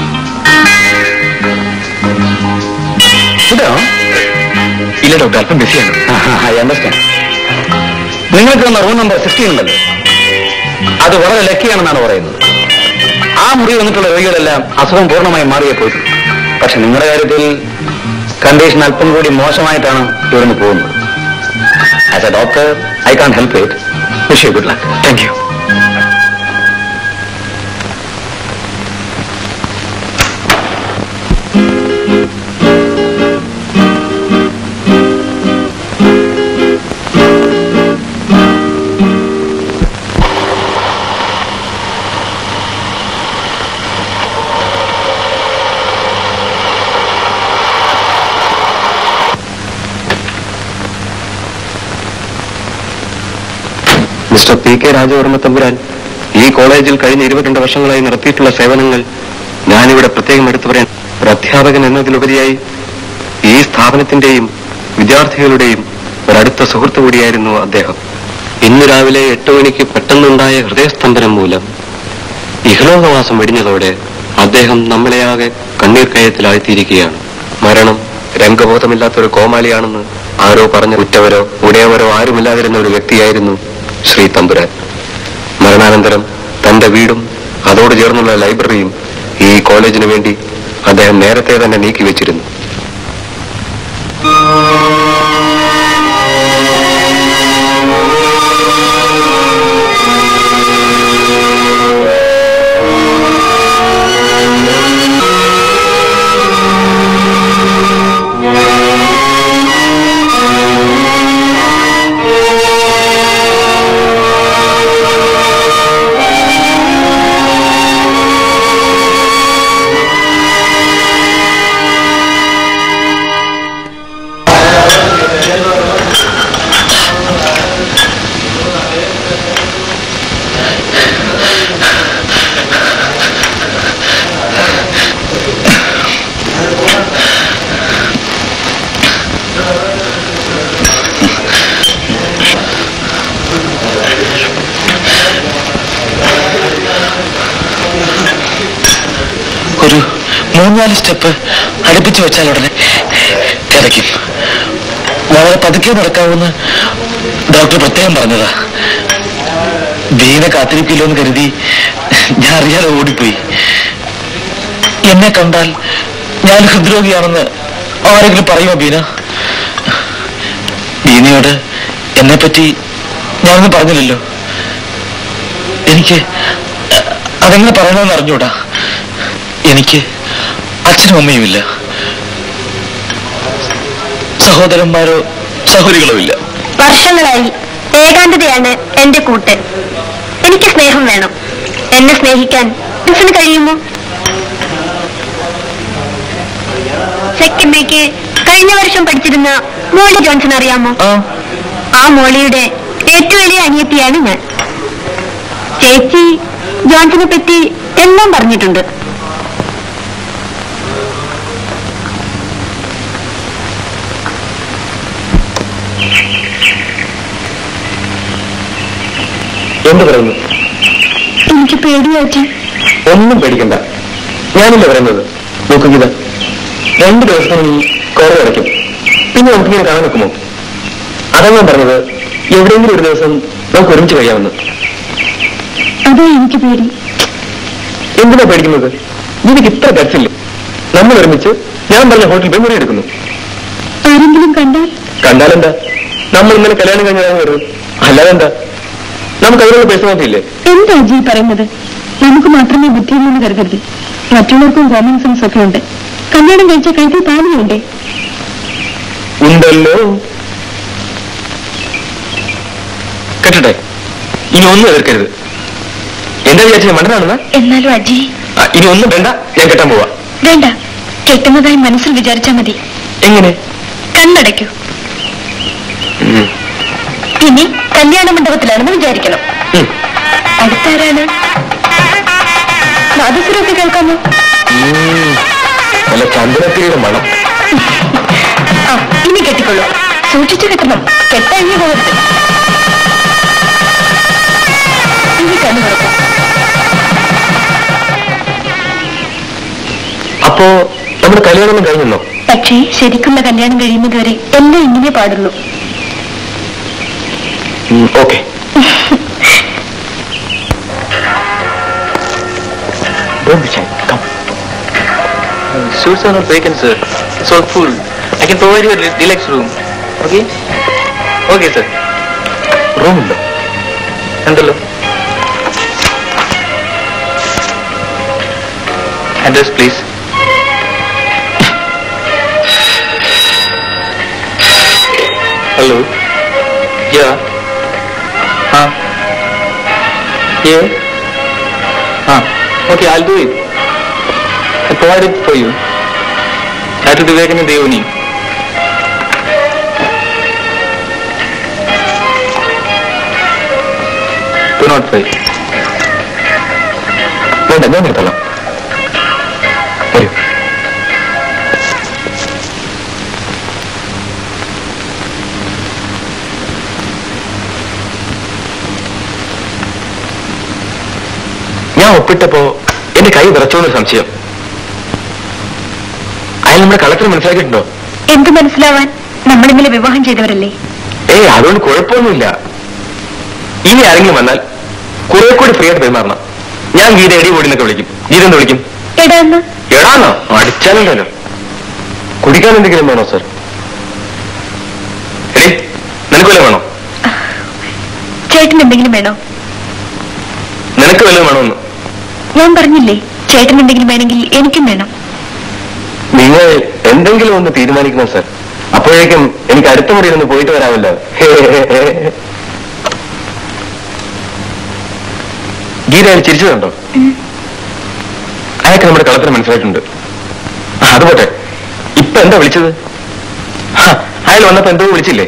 ഇതോ? ഇല്ല ഡോക്ടർ, അല്പം ബിസിയാണ്. I understand. നിങ്ങൾക്ക് തന്ന റൂം നമ്പർ സിക്സ്റ്റീൻ ഉണ്ടല്ലോ, അത് വളരെ ലക്കിയാണെന്നാണ് പറയുന്നത്. ആ മുറി വന്നിട്ടുള്ള രോഗികളെല്ലാം അസുഖം പൂർണ്ണമായി മാറിയേ പോയിട്ടുണ്ട്. പക്ഷെ നിങ്ങളുടെ കാര്യത്തിൽ കണ്ടീഷൻ അല്പം കൂടി മോശമായിട്ടാണ് ഇവിടുന്ന് പോകുന്നത്. As a doctor I can help it. Wish you good luck. Thank you. Mister P K Rajavarma Thampuran ഈ കോളേജിൽ കഴിഞ്ഞ ഇരുപത്തിരണ്ട് വർഷങ്ങളായി നടത്തിയിട്ടുള്ള സേവനങ്ങൾ ഞാനിവിടെ പ്രത്യേകം എടുത്തു പറയാൻ. ഒരു അധ്യാപകൻ എന്നതിലുപരിയായി ഈ സ്ഥാപനത്തിന്റെയും വിദ്യാർത്ഥികളുടെയും ഒരടുത്ത സുഹൃത്തു കൂടിയായിരുന്നു അദ്ദേഹം. ഇന്ന് രാവിലെ എട്ട് മണിക്ക് പെട്ടെന്നുണ്ടായ ഹൃദയസ്തംഭനം മൂലം ഇഹലോകവാസം വെടിഞ്ഞതോടെ അദ്ദേഹം നമ്മളെയാകെ കണ്ണീർ കയത്തിലായിത്തീരുകയാണ്. മരണം രംഗബോധമില്ലാത്തൊരു കോമാളിയാണെന്ന് ആരോ പറഞ്ഞ ഉറ്റവരോ ഉടയവരോ ആരുമില്ലാതിരുന്ന ഒരു വ്യക്തിയായിരുന്നു ശ്രീ തമ്പുരാൻ. മരണാനന്തരം തന്റെ വീടും അതോട് ചേർന്നുള്ള ലൈബ്രറിയും ഈ കോളേജിനു വേണ്ടി അദ്ദേഹം നേരത്തെ തന്നെ നീക്കിവെച്ചിരുന്നു. ഒരു മൂന്നാല് സ്റ്റെപ്പ് അടുപ്പിച്ച് വെച്ചാൽ ഉടനെ കിതയ്ക്കും. വളരെ പതുക്കെ നടക്കാവുന്ന ഡോക്ടർ പ്രത്യേകം പറഞ്ഞതാ. ബീനെ കാത്തിരിക്കില്ലോ എന്ന് കരുതി ഞാൻ അറിയാതെ ഓടിപ്പോയി. എന്നെ കണ്ടാൽ ഞാൻ ഹൃദ്രോഗിയാണെന്ന് ആരെങ്കിലും പറയുമോ ബീന? ബീനയോട് എന്നെപ്പറ്റി ഞാനൊന്നും പറഞ്ഞില്ലല്ലോ. എനിക്ക് അതെങ്ങനെ പറയണമെന്ന് അറിഞ്ഞൂടാ. എനിക്ക് അച്ഛനും അമ്മയുമില്ല, സഹോദരന്മാരോ സഹോദരികളോ ഇല്ല. വർഷങ്ങളായി ഏകാന്തതയാണ് എന്റെ കൂട്ട്. എനിക്ക് സ്നേഹം വേണം. എന്നെ സ്നേഹിക്കാൻ മനസ്സിന് കഴിയുമോ? സെക്കൻഡ് ബിക്ക് കഴിഞ്ഞ വർഷം പഠിച്ചിരുന്ന മോളി ജോൺസൺ അറിയാമോ? ആ മോളിയുടെ ഏറ്റവും വലിയ അനിയത്തിയാണ് ഞാൻ. ചേച്ചി ജോൺസനെ പറ്റി എല്ലാം പറഞ്ഞിട്ടുണ്ട്. എന്ത് പറയുന്നു? എനിക്ക് പേടിയാറ്റി. ഒന്നും പേടിക്കണ്ട, ഞാനില്ല പറയുന്നത്. നോക്കുക, രണ്ടു ദിവസം നീ കോറ അടയ്ക്കും, പിന്നെ നമുക്കിങ്ങനെ കാണാൻ നിൽക്കുമോ? അതാ ഞാൻ പറഞ്ഞത്, എവിടെയെങ്കിലും ഒരു ദിവസം നമുക്ക് ഒരുമിച്ച് കഴിയാമെന്ന്. അതാ എനിക്ക് പേടി. എന്തിനാ പേടിക്കുന്നത്? നിനക്ക് ഇത്ര ഗട്സില്ലേ? നമ്മൾ ഒരുമിച്ച് ഞാൻ പറഞ്ഞ ഹോട്ടലിൽ പോയി മുറി എടുക്കുന്നു. ആരെങ്കിലും കണ്ടാൽ? കണ്ടാലെന്താ? നമ്മൾ ഇന്നലെ കല്യാണം കഴിഞ്ഞാൽ വരും, അല്ലാതെന്താ? നമുക്ക് അതിനുള്ള പേഴ്സണാലിറ്റി ഇല്ലേ? എന്താ ജി പറയുന്നത്? നമുക്ക് മാത്രമേ ബുദ്ധിയുള്ളൂ കരുതരുത്. മറ്റുള്ളവർക്കും കോമൺ സെൻസ് ഒക്കെ ഉണ്ട്. കല്യാണം കഴിച്ച കഴുത്തിൽ താലിയുണ്ടേ? ഉണ്ടല്ലോ. കേട്ടെ, ഇനി ഒന്നും എതിർക്കരുത്. എന്താ വിചാരിച്ചത്? മണ്ടനാണെന്നാ? എന്നാലും അജി, ഇനി ഒന്നും വേണ്ട, ഞാൻ കെട്ടാൻ പോവാ. വേണ്ട, കെട്ടുന്നതായി മനസ്സിൽ വിചാരിച്ചാൽ മതി. എങ്ങനെ? കണ്ണടയ്ക്കൂ. ഇനി കല്യാണ മണ്ഡപത്തിലാണെന്ന് വിചാരിക്കണം. അടുത്താരാണ്? നാദസ്വരമൊക്കെ കേൾക്കാമോ? നല്ല ചന്ദനത്തിരിയുടെ മണം. ആ, ഇനി കെട്ടിക്കൊള്ളൂ. സൂക്ഷിച്ചു കെട്ടണം, കെട്ടഴിഞ്ഞു പോകരുത്. ഇനി കണ്ണു തുറക്കാം. അപ്പോ നമ്മുടെ കല്യാണം കഴിഞ്ഞോ? പക്ഷേ ശരിക്കുള്ള കല്യാണം കഴിയുന്നതുവരെ എല്ലാം ഇങ്ങനെ പാടുള്ളൂ. Okay. Don't be shy. Come. Suits are not vacant, sir. It's all full. I can provide you a deluxe room. Okay? Okay, sir. Room ഉണ്ടോ? ഉണ്ടല്ലോ. Address, please. Hello. Yeah. Huh? Yeah. Huh. Okay, I'll do it. I provide it for you. That will be vacant in the evening. Do not pay. വേണ്ട, ഞാൻ എടുത്തോളാം. വരൂ. ഒപ്പിട്ടപ്പോ എന്റെ കൈ വിറച്ചോന്നൊരു സംശയം. അയാൾ നമ്മുടെ കളക്ടർ മനസ്സിലാക്കിയിട്ടുണ്ടോ? എന്ത് മനസ്സിലാവാൻ? നമ്മളിന്നലെ വിവാഹം ചെയ്തവരല്ലേ? ഏയ് അതുകൊണ്ട് കുഴപ്പമൊന്നുമില്ല. ഇനി ആരെങ്കിലും വന്നാൽ കുറെ കൂടി ഫ്രീ ആയിട്ട് പെരുമാറണം. ഞാൻ ഗീത എടി കൂടി എന്നൊക്കെ വിളിക്കും. ഗീത എന്ത് വിളിക്കും? എടാന്ന്. എടാന്നോ? അടിച്ചാലുണ്ടല്ലോ. കുടിക്കാൻ എന്തെങ്കിലും വേണോ സർ? എടി നിനക്ക് വല്ലതും വേണോ? ചേട്ടൻ എന്തെങ്കിലും വേണോ? നിനക്ക് വല്ലതും വേണോന്ന് ഞാൻ പറഞ്ഞില്ലേ. ചേട്ടൻ എന്തെങ്കിലും വേണമെങ്കിൽ എനിക്കും വേണം. നിങ്ങൾ എന്തെങ്കിലും ഒന്ന് തീരുമാനിക്കണം സർ. അപ്പോഴേക്കും എനിക്ക് അടുത്ത മുറിയിൽ ഒന്ന് പോയിട്ട് വരാമല്ലോ. ഗീത അയാൾ ചിരിച്ചതുണ്ടോ? അയാൾക്ക് നമ്മുടെ കളത്തിന് മനസ്സിലായിട്ടുണ്ട്. അത് പോട്ടെ, ഇപ്പൊ എന്താ വിളിച്ചത്? അയാൾ വന്നപ്പോ എന്തോ വിളിച്ചില്ലേ?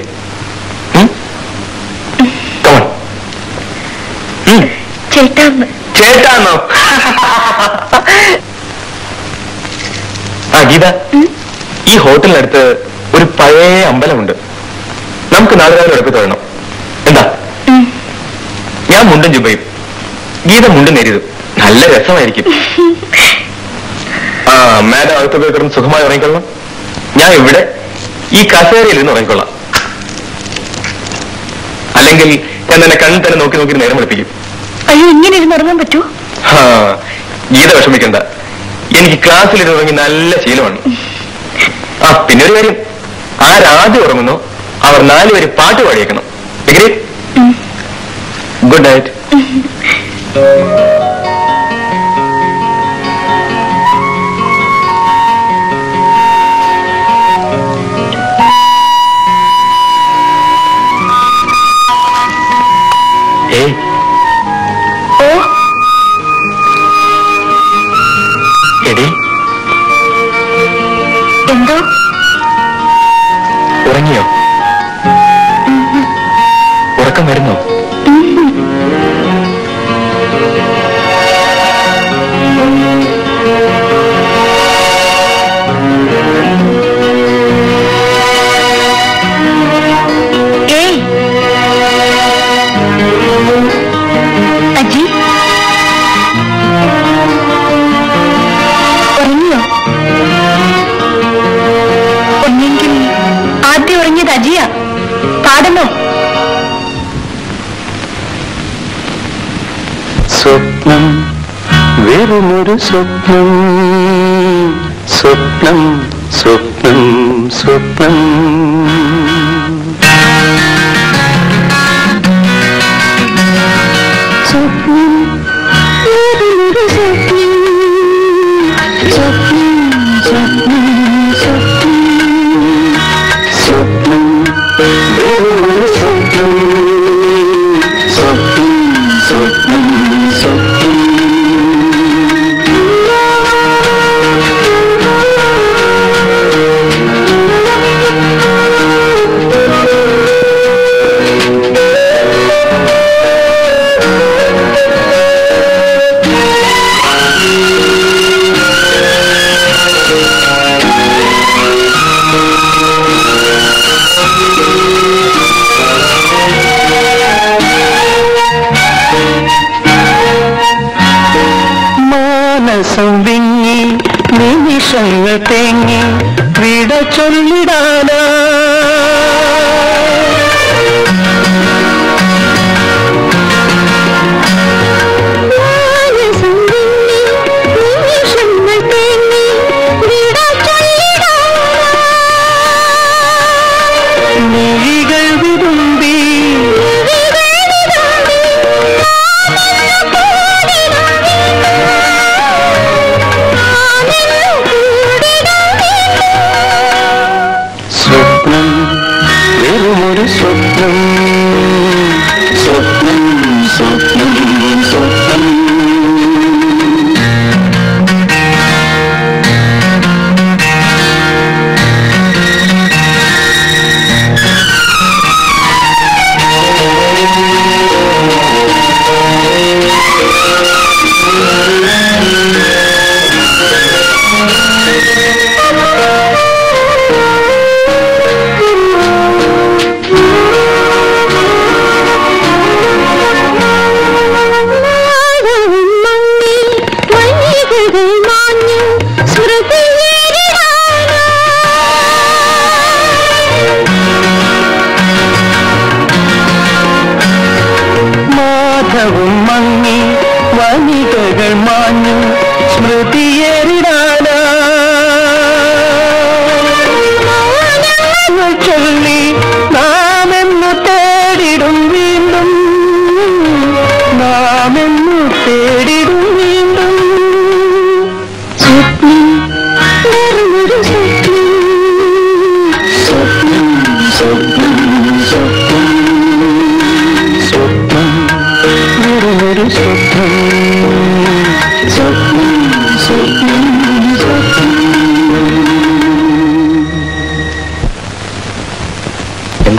ചേട്ടാന്ന്. ചേട്ടാന്നോ? ആ ഗീത, ഈ ഹോട്ടലിനടുത്ത് ഒരു പഴയ അമ്പലമുണ്ട്. നമുക്ക് നാളെ രാവിലെ എടുപ്പ് തൊഴണം. എന്താ? ഞാൻ മുണ്ടും ജുബയും, ഗീത മുണ്ടും നേരിയതും. നല്ല രസമായിരിക്കും. ആ മാഡം അകത്ത് പോയി കിടന്ന് സുഖമായി ഉറങ്ങിക്കൊള്ളാം. ഞാൻ ഇവിടെ ഈ കസേരയിൽ നിന്ന് ഉറങ്ങിക്കൊള്ളാം. അല്ലെങ്കിൽ ഞാൻ തന്നെ കണ്ണിൽ തന്നെ നോക്കി നോക്കി നേരം വെളുപ്പിക്കും. അയ്യോ, ഇങ്ങനെ ഇരുന്ന് ഉറങ്ങാൻ പറ്റുമോ? ആ ഗീത വിഷമിക്കണ്ട, എനിക്ക് ക്ലാസ്സിലിരുന്ന് ഉറങ്ങി നല്ല ശീലമാണ്. ആ പിന്നെ ഒരു കാര്യം, ആരാദ്യം ഉറങ്ങുന്നു അവർ നാലുപേര് പാട്ട് പാടിയേക്കണം. Good night. ഏയ് ഓ എടി, എന്തോ? ഉറങ്ങിയോ? ഉറക്കം വരുന്നോ? ഏയ് അജി, ഉറങ്ങിയോ? ഒന്നെങ്കിൽ ആദ്യം ഉറങ്ങിയത് അജിയാ. പാടണോ? സ്വപ്നം വെറുമൊരു സ്വപ്നം, സ്വപ്നം സ്വപ്നം സ്വപ്നം. സ്വപ്നം വെറുമൊരു സ്വപ്നം, സ്വപ്നം സ്വപ്നം സ്വപ്നം. സ്വപ്നം വെറുമൊരു സ്വപ്നം, സ്വപ്നം സ്വപ്നം സ്വപ്നം. മാനസം വിങ്ങി നിമിഷങ്ങൾ തേങ്ങി വിട ചൊല്ലിടാനാ. മിഴികൾ വിരുമ്പി സ്വപ്നം വെറുമൊരു സ്വപ്നം, സ്വപ്നം സ്വപ്നം സ്വപ്നം.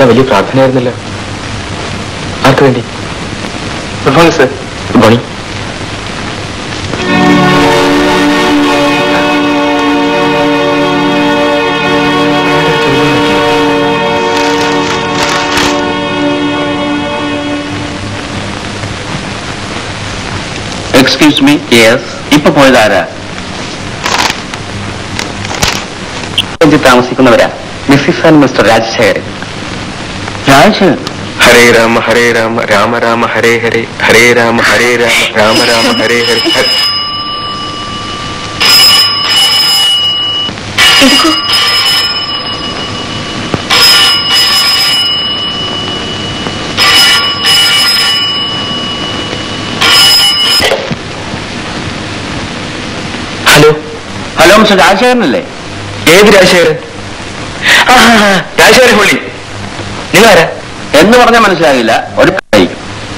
ഇതെന്താ വലിയ പ്രാർത്ഥനയായിരുന്നല്ലോ. ആർക്ക് വേണ്ടി? Good morning sir. Good morning. Excuse me. Yes. ഇപ്പൊ പോയതാരാ? താമസിക്കുന്നവരാ. Missus and mister Rajasekharan. Rajasekharan? Hare Rama Hare Rama Rama Rama Hare Hare Hare Rama Hare Rama Rama Rama Hare Hare. Hello hello mister രാജശേഖരനല്ലേ? ഏത് രാജശേഖരൻ? രാജശേഖരൻ ഹോളി. നിങ്ങളാരാ എന്ന് പറഞ്ഞാൽ മനസ്സിലാകില്ല. ഒരു കഴിക്കും.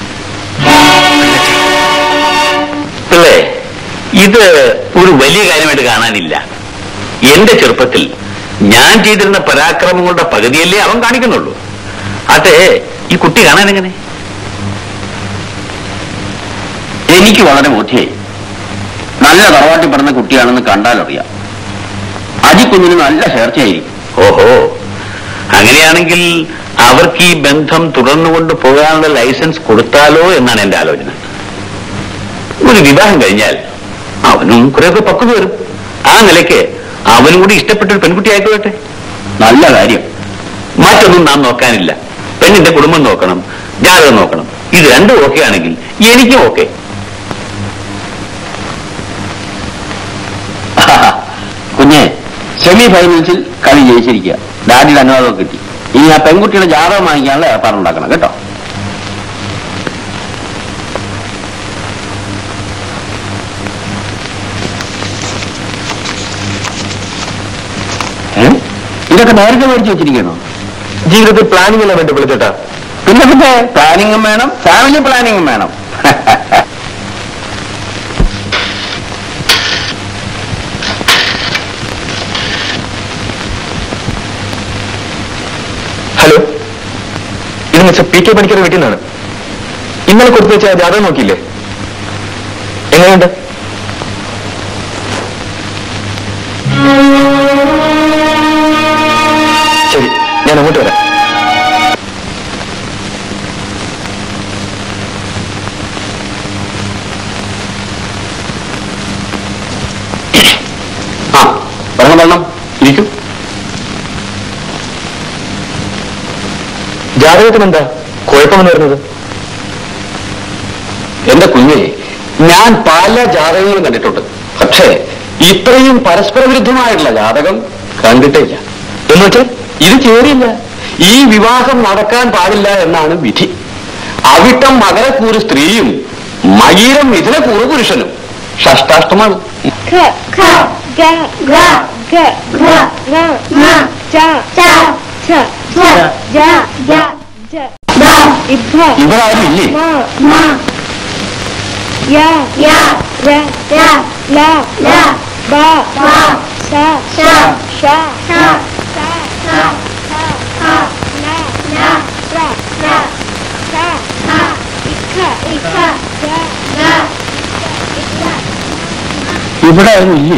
പിള്ളേ, ഇത് ഒരു വലിയ കാര്യമായിട്ട് കാണാനില്ല. എന്റെ ചെറുപ്പത്തിൽ ഞാൻ ചെയ്തിരുന്ന പരാക്രമങ്ങളുടെ പകുതിയല്ലേ അവൻ കാണിക്കുന്നുള്ളൂ. അതെ, ഈ കുട്ടി കാണാൻ എങ്ങനെ? എനിക്ക് വളരെ ബോധ്യമായി. നല്ല തറവാട്ടി പറഞ്ഞ കുട്ടിയാണെന്ന് കണ്ടാലറിയാം. അജിക്കുഞ്ഞിന് നല്ല ചേർച്ചയായിരിക്കും. ഓഹോ, അങ്ങനെയാണെങ്കിൽ അവർക്ക് ഈ ബന്ധം തുടർന്നുകൊണ്ട് പോകാനുള്ള ലൈസൻസ് കൊടുത്താലോ എന്നാണ് എന്റെ ആലോചന. ഒരു വിവാഹം കഴിഞ്ഞാൽ അവനും കുറെയൊക്കെ പക്വത വരും. ആ നിലയ്ക്ക് അവനും കൂടി ഇഷ്ടപ്പെട്ടൊരു പെൺകുട്ടി ആയിക്കോട്ടെ. നല്ല കാര്യം. മറ്റൊന്നും നാം നോക്കാനില്ല. പെണ്ണിന്റെ കുടുംബം നോക്കണം, ജാതകം നോക്കണം. ഇത് രണ്ടും ഓക്കെ ആണെങ്കിൽ എനിക്കും ഓക്കെ. കുഞ്ഞെ, സെമി ഫൈനൽസിൽ കളി ജയിച്ചിരിക്കുക. ഡാഡിയുടെ അനുവാദമൊക്കെ കിട്ടി. ഇനി ആ പെൺകുട്ടിയുടെ ജാതകം വാങ്ങിക്കാനുള്ള ഏർപ്പാടുണ്ടാക്കണം കേട്ടോ. ഇതൊക്കെ നേരത്തെ മേടിച്ചു വെച്ചിരിക്കണോ? ജീവിതത്തിൽ പ്ലാനിങ് എല്ലാം വേണ്ടി വിളിച്ചേട്ടാ. പിന്നെ പിന്നെ പ്ലാനിങ്ങും വേണം, ഫാമിലി പ്ലാനിങ്ങും വേണം. ഹലോ, ഇത് മിസ്റ്റർ പി കെ പണിക്കർ വീട്ടിൽ നിന്നാണ്. ഇന്നലെ കൊടുത്തു വെച്ച ജാതകം നോക്കിയില്ലേ? എങ്ങനെയുണ്ട്? ശരി, ഞാൻ അങ്ങോട്ട് വരാം. ആ, വെള്ളം വെള്ളം ഇരിക്കും. ജാതകത്തിന് എന്താ കുഴപ്പമെന്ന് വരുന്നത്? എന്റെ കുഞ്ഞെ, ഞാൻ പല ജാതകങ്ങളും കണ്ടിട്ടുണ്ട്. പക്ഷേ ഇത്രയും പരസ്പര വിരുദ്ധമായിട്ടുള്ള ജാതകം കണ്ടിട്ടില്ല. എന്നുവെച്ചാൽ ഇത് ചേരില്ല. ഈ വിവാഹം നടക്കാൻ പാടില്ല എന്നാണ് വിധി. അവിട്ടം മകരക്കൂറ് സ്ത്രീയും മകീരം മിഥുനക്കൂറ് പുരുഷനും. ഷഷ്ടാഷ്ടമാണ്. ഇവരാരും ഇല്ലേ? ഇവിടെ ആരും ഇല്ലേ?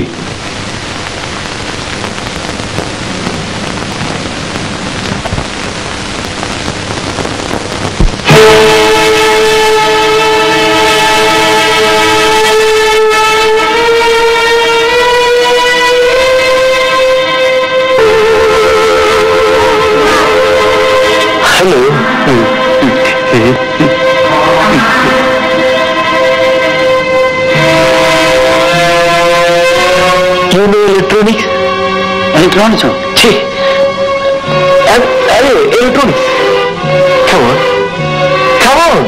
ഹലോ, ഇലക്ട്രോണിക്സ് ഇലക്ട്രോണിക്സോ? അതെ, electronics. Come on. Come on.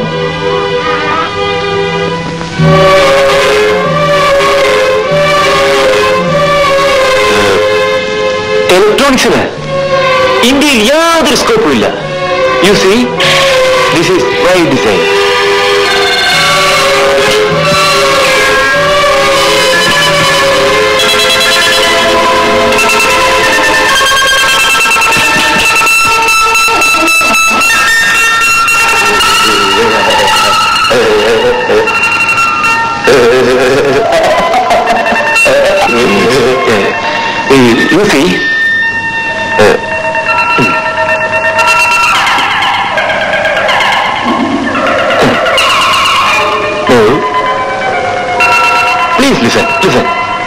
ഇലക്ട്രോണിക്സിന് ഇന്ത്യയിൽ യാതൊരു സ്കോപ്പും ഇല്ല. You see, this is my design. Listen.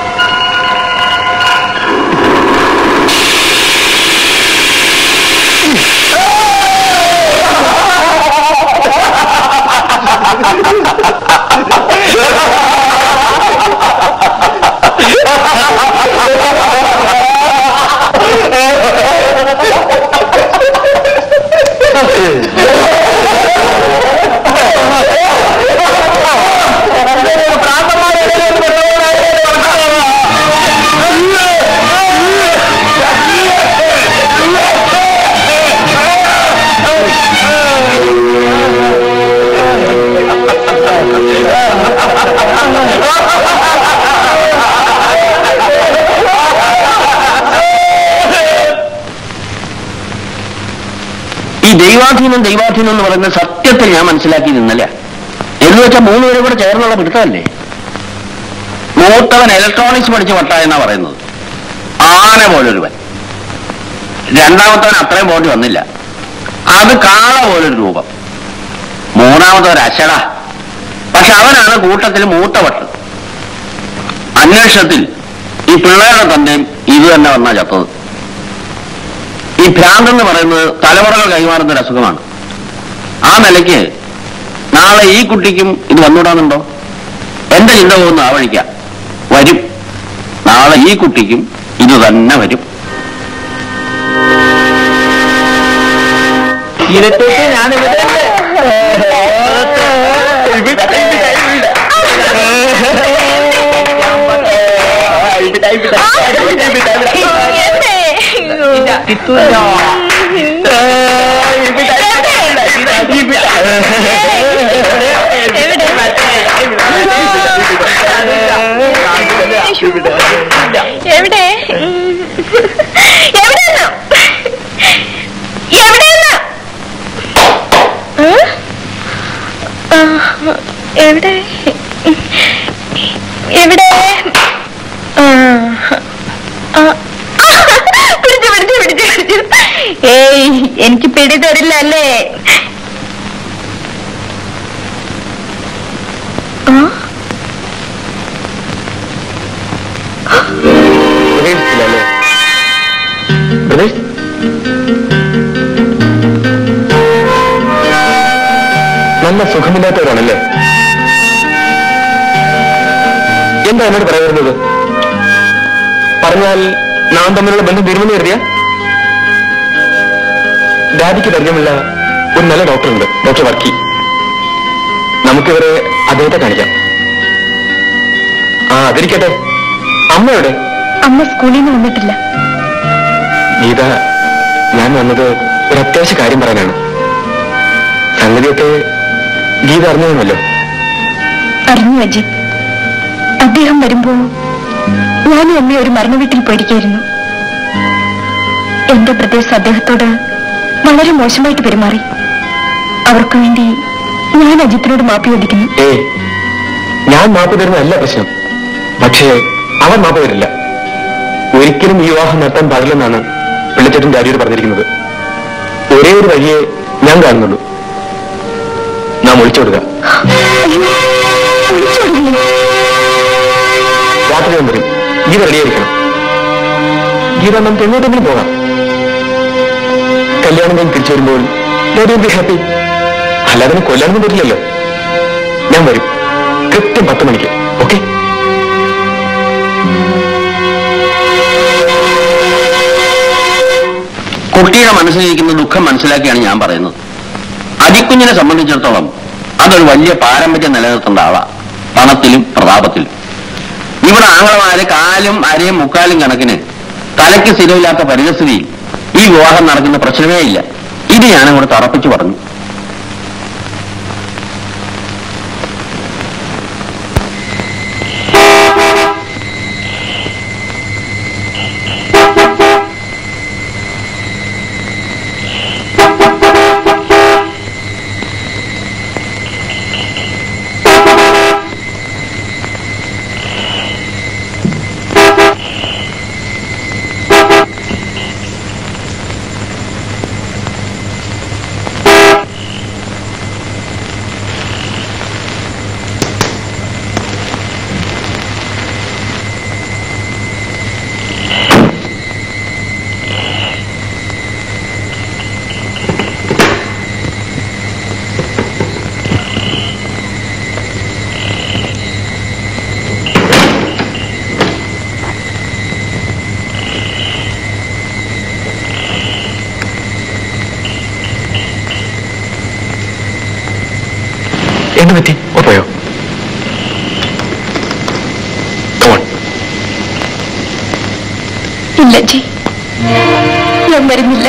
ഈ ദൈവാധീനം ദൈവാധീനം എന്ന് പറയുന്നത് സത്യത്തിൽ ഞാൻ മനസ്സിലാക്കി നിന്നല്ല. എന്ന് വെച്ചാൽ മൂന്ന് പേരും കൂടെ ചേർന്നുള്ള പിടുത്തമല്ലേ. മൂത്തവൻ ഇലക്ട്രോണിക്സ് പഠിച്ച് വട്ട എന്നാ പറയുന്നത്, ആന പോലൊരുവൻ. രണ്ടാമത്തവൻ അത്രയും പോണ്ടി വന്നില്ല, അത് കാള പോലൊരു രൂപം. മൂന്നാമത്തവൻ അശട, പക്ഷെ അവനാണ് കൂട്ടത്തിൽ മൂത്തവട്ട്. അന്വേഷണത്തിൽ ഈ പിള്ളേരുടെ തന്നെയും ഇത് തന്നെ വന്നാ ചത്തത്. ഈ ഭ്രാന്തെന്ന് പറയുന്നത് തലമുറകൾ കൈമാറുന്ന ഒരു അസുഖമാണ്. ആ നിലയ്ക്ക് നാളെ ഈ കുട്ടിക്കും ഇത് വന്നുകൂടാന്നുണ്ടോ? എന്റെ ചിന്ത പോകുന്ന ആ വഴിക്ക വരും. നാളെ ഈ കുട്ടിക്കും ഇത് തന്നെ വരും. ഇരട്ടേക്ക് ഞാനിവിടെ എവിടെ എവിടെയെന്നോ എവിടെയെന്നോ എവിടെ എവിടെ പിടിച്ചു പിടിച്ചു പിടിച്ചു പിടിച്ചു. ഏയ് എനിക്ക് പിടി തരില്ല അല്ലേ? നല്ല സുഖമില്ലാത്തവരാണല്ലേ? എന്താ എന്നോട് പറയുന്നത്? പറഞ്ഞാൽ നാം തമ്മിലുള്ള ബന്ധം തീരുമെന്ന് കരുതിയ? ഡാഡിക്ക് പരിചയമുള്ള ഒരു നല്ല ഡോക്ടറുണ്ട്, ഡോക്ടർ വർക്കി. നമുക്കിവരെ അദ്ദേഹത്തെ കാണിക്കാം. ആ അതിരിക്കട്ടെ, അമ്മ എവിടെ? അമ്മ സ്കൂളിൽ നിന്ന് വന്നിട്ടില്ല. ഗീത, ഞാൻ വന്നത് ഒരു അത്യാവശ്യ കാര്യം പറയാനാണ്. സംഗതിയൊക്കെ ഗീത അറിഞ്ഞതുമല്ലോ. അറിഞ്ഞു അജിത്. അദ്ദേഹം വരുമ്പോ ഞാനും അമ്മ ഒരു മരണ വീട്ടിൽ പോയിരിക്കായിരുന്നു. എന്റെ പ്രദേശം അദ്ദേഹത്തോട് വളരെ മോശമായിട്ട് പെരുമാറി. അവർക്ക് വേണ്ടി ഞാൻ അജിത്തിനോട് മാപ്പി ചോദിക്കുന്നു. ഏ ഞാൻ മാപ്പ് തരുന്നതല്ല പ്രശ്നം. പക്ഷേ അവൻ മാപ്പ് തരില്ല. ഒരിക്കലും ഈ വിവാഹം നടത്താൻ പാടില്ലെന്നാണ് പിള്ളച്ചേട്ടൻ ഡാഡിയോട് പറഞ്ഞിരിക്കുന്നത്. ഒരേ ഒരു വഴിയെ ഞാൻ കാണുന്നുള്ളൂ. നാം ഒളിച്ചോടുക. രാത്രി ഞാൻ വരും. ഗീത റെഡിയായിരിക്കണം. ഗീത, നമുക്ക് എങ്ങോട്ടെങ്കിലും പോകാം. കല്യാണം കഴിഞ്ഞ് തിരിച്ചു വരുമ്പോൾ ഡാഡി ബി ഹാപ്പി. അല്ലാതെ കൊല്ലാനൊന്നും പറ്റില്ലല്ലോ. ഞാൻ വരും കൃത്യം പത്ത് മണിക്ക്. ഓക്കെ? കുട്ടിയുടെ മനസ്സിലിരിക്കുന്ന ദുഃഖം മനസ്സിലാക്കിയാണ് ഞാൻ പറയുന്നത്. അജിക്കുഞ്ഞിനെ സംബന്ധിച്ചിടത്തോളം അതൊരു വലിയ പാരമ്പര്യം നിലനിർത്തേണ്ട ആളാ, പണത്തിലും പ്രതാപത്തിലും. ഇവിടെ ആംഗ്ലമാര് കാലും അരയും മുക്കാലും കണക്കിന് തലയ്ക്ക് സ്ഥിരമില്ലാത്ത പരിസ്ഥിതിയിൽ ഈ വിവാഹം നടക്കുന്ന പ്രശ്നമേ ഇല്ല. ഇത് ഞാനങ്ങോട്ട് തറപ്പിച്ചു പറഞ്ഞു. എന്ത് പറ്റി? ഓ പോയോ? ഇല്ല ജി, ഞാൻ വരുന്നില്ല.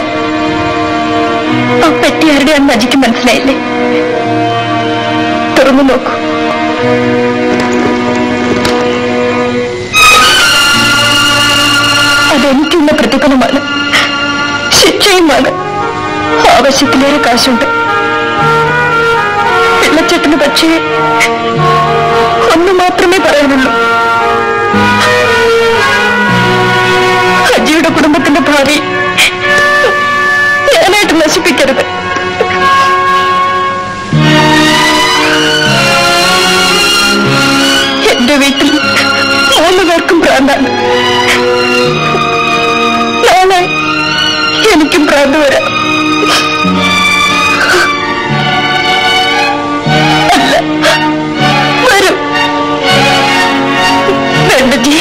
ആ പെട്ടി ആരുടെയാണെന്ന് അജിക്ക് മനസ്സിലായില്ലേ? തുറന്നു നോക്കൂ. അതെനിക്കുള്ള പ്രതിഫലമാണ്, ശിക്ഷയുമാണ്. ആവശ്യത്തിലേറെ കാശുണ്ട് പിള്ളച്ചേട്ടന്. പക്ഷേ ഒന്ന് മാത്രമേ പറയാനുള്ളൂ, അജിയുടെ കുടുംബത്തിന്റെ ഭാവി ഞാനായിട്ട് നശിപ്പിക്കരുത്. എന്റെ വീട്ടിൽ മൂന്ന് പേർക്കും ഭ്രാന്താണ്. നാളെ എനിക്കും ഭ്രാന്ത് വരാം. അല്ല, വരും. വേണ്ട ജി,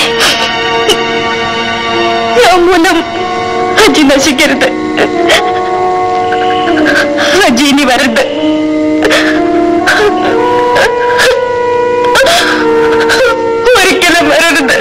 ഞാൻ മൂലം അജി നശിക്കരുത്. അജി ഇനി വരരുത്. ഒരിക്കലും വരരുത്.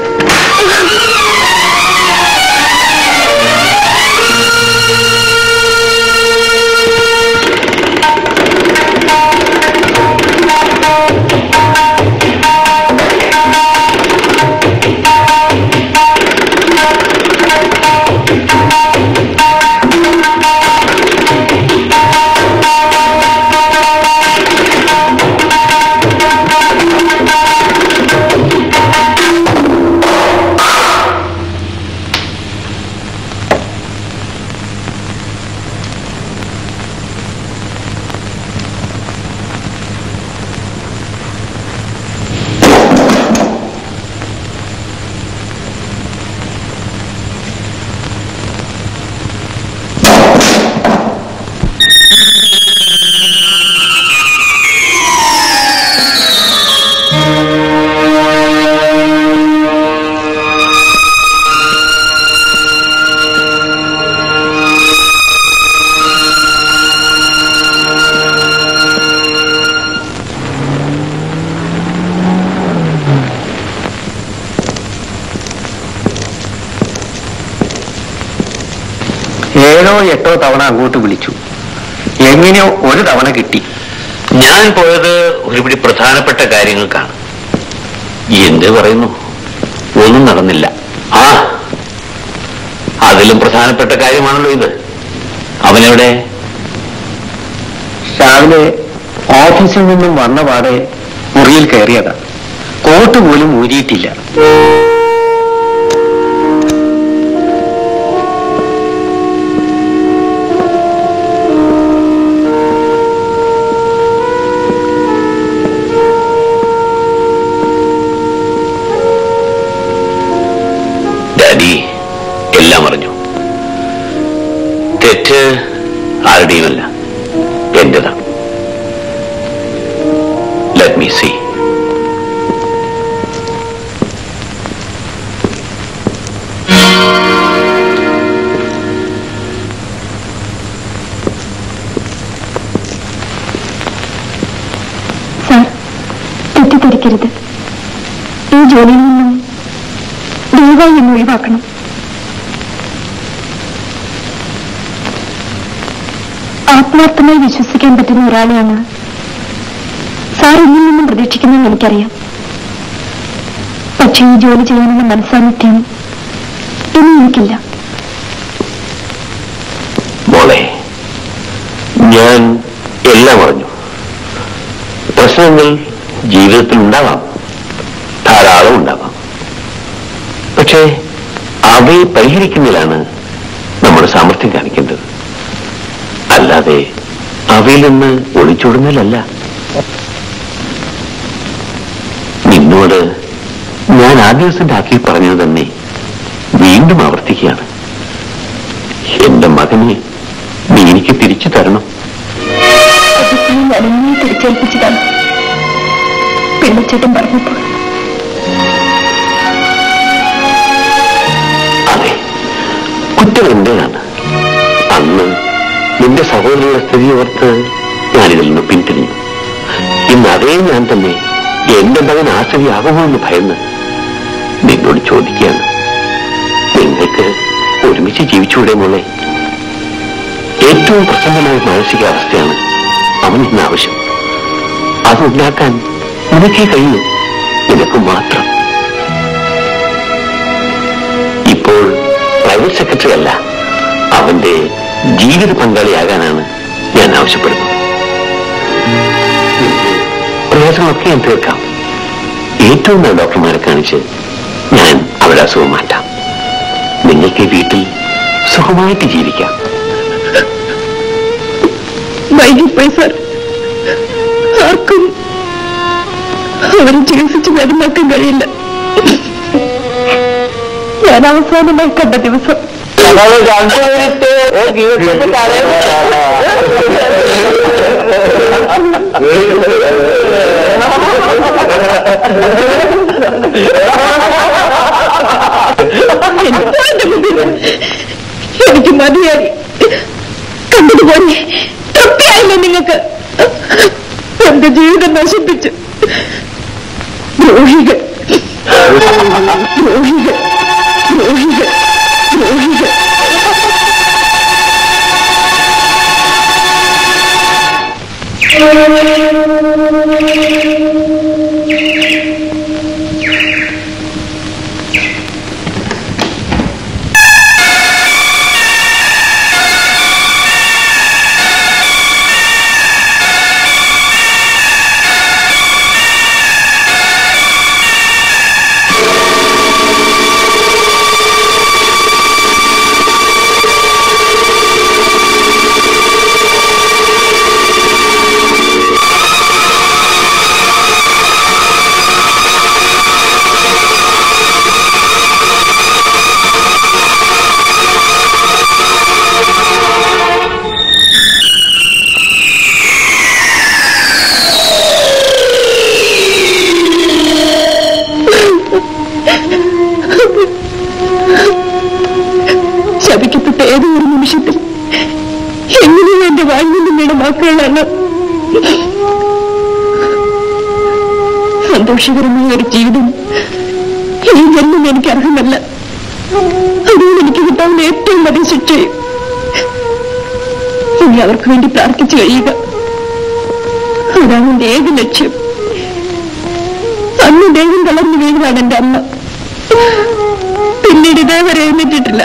ഏഴോ എട്ടോ തവണ അങ്ങോട്ട് വിളിച്ചു. എങ്ങനെയോ ഒരു തവണ കിട്ടി. ഞാൻ പോയത് ഒരുപിടി പ്രധാനപ്പെട്ട കാര്യങ്ങൾക്കാണ്. എന്ത് പറയുന്നു, ഒന്നും നടന്നില്ല. ആ, അതിലും പ്രധാനപ്പെട്ട കാര്യമാണല്ലോ ഇത്. അവനെവിടെ? രാവിലെ ഓഫീസിൽ നിന്നും വന്ന പാടെ മുറിയിൽ കയറിയതാ. കോട്ട് പോലും ഊരിയിട്ടില്ല. ഡാഡി എല്ലാം അറിഞ്ഞു. തെറ്റ് ആരുടെയുമല്ല, എന്റേതാണ്. Let me see. സാർ, തെറ്റിദ്ധരിക്കരുത്. ഈ ജോലിയിൽ നിന്നും ദയവായി എന്ന് ഒഴിവാക്കണം. ആത്മാർത്ഥമായി വിശ്വസിക്കാൻ പറ്റുന്ന ഒരാളെയാണ് സാർ എന്നിൽ നിന്നും പ്രതീക്ഷിക്കുന്നതെന്ന് എനിക്കറിയാം. പക്ഷേ ഈ ജോലി ചെയ്യാനുള്ള മനസ്സാന്നിധ്യം ഇനി എനിക്കില്ല. മോളെ, ഞാൻ എല്ലാം അറിഞ്ഞു. പ്രശ്നങ്ങൾ ജീവിതത്തിൽ ഉണ്ടാവാം, ധാരാളം ഉണ്ടാവാം. പക്ഷേ അവയെ പരിഹരിക്കുന്നതിലാണ് നമ്മുടെ സാമർഥ്യം കാണിക്കേണ്ടത്, അല്ലാതെ അവയിൽ നിന്ന് ഒളിച്ചോടുന്നതിലല്ല. നിന്നോട് ഞാൻ ആ ദിവസത്തിന്റെ ആക്കി പറഞ്ഞത് തന്നെ വീണ്ടും ആവർത്തിക്കുകയാണ്. എന്റെ മകനെ നീ എനിക്ക് തിരിച്ചു തരണം. ഞാൻ എന്നെ തിരിച്ചേൽപ്പിച്ചതാണ് പിള്ളച്ചേട്ടൻ പറഞ്ഞപ്പോൾ. അതെ, കുറ്റം എന്റേതാണ്. അന്ന് നിന്റെ സഹോദരങ്ങളുടെ സ്ഥിതി ഓർത്ത് ഞാനിതിൽ നിന്ന് പിന്തിരിഞ്ഞു. ഇന്ന് അതേ ഞാൻ തന്നെ എന്റെ മകൻ ആശ്രയാകുമോ എന്ന് ഭയന്ന് നിന്നോട് ചോദിക്കുകയാണ്. നിങ്ങൾക്ക് ഒരുമിച്ച് ജീവിച്ചുകൂടെ മോളെ? ഏറ്റവും പ്രസന്നമായ മാനസികാവസ്ഥയാണ് അവൻ ഇന്ന് ആവശ്യം. അതുണ്ടാക്കാൻ നിനക്കേ കഴിയൂ, നിനക്ക് മാത്രം. ഇപ്പോൾ പ്രൈവറ്റ് സെക്രട്ടറി അല്ല, അവന്റെ ജീവിത പങ്കാളിയാകാനാണ് ഞാൻ ആവശ്യപ്പെടുന്നത്. പ്രയാസങ്ങളൊക്കെ ഞാൻ തീർക്കാം. ഏറ്റവും നല്ല ഡോക്ടർമാരെ കാണിച്ച് ഞാൻ അവരുടെ അസുഖം മാറ്റാം. നിങ്ങൾക്ക് വീട്ടിൽ സുഖമായിട്ട് ജീവിക്കാം. വൈകിപ്പോയി സാർ. ആർക്കും അവരെ ചികിത്സിച്ച് മരുന്നാക്കാൻ കഴിയില്ല. ഞാൻ അവസാനമായി കണ്ട ദിവസം എനിക്ക് മതിയായി. കണ്ടതുപോലെ തൃപ്തിയായില്ലേ നിങ്ങൾക്ക്? എന്റെ ജീവിതം നശിപ്പിച്ചു. ദ്രോഹികൾ, ദ്രോഹികൾ, ദ്രോഹികൾ, ദ്രോഹികൾ. ശപിക്കപ്പെട്ട ഏതോ ഒരു നിമിഷത്തിൽ എങ്ങനെയും എന്റെ വാഴ്വിന്റെ മക്കളാണ്. സന്തോഷകരമായ ഒരു ജീവിതം ഈ ജന്മം എനിക്ക് അർഹമല്ല. അതുകൊണ്ട് എനിക്ക് കിട്ടാവുന്ന ഏറ്റവും വലിയ ശിക്ഷയും ഇനി അവർക്ക് വേണ്ടി പ്രാർത്ഥിച്ചു കഴിയുക. അതാണ് എന്റെ ഏക ലക്ഷ്യം. അന്ന് ദൈവം തളർന്നു വീണതാണ് എന്റെ അമ്മ. പിന്നീട് ഇതേവരെ എഴുന്നേറ്റിട്ടില്ല.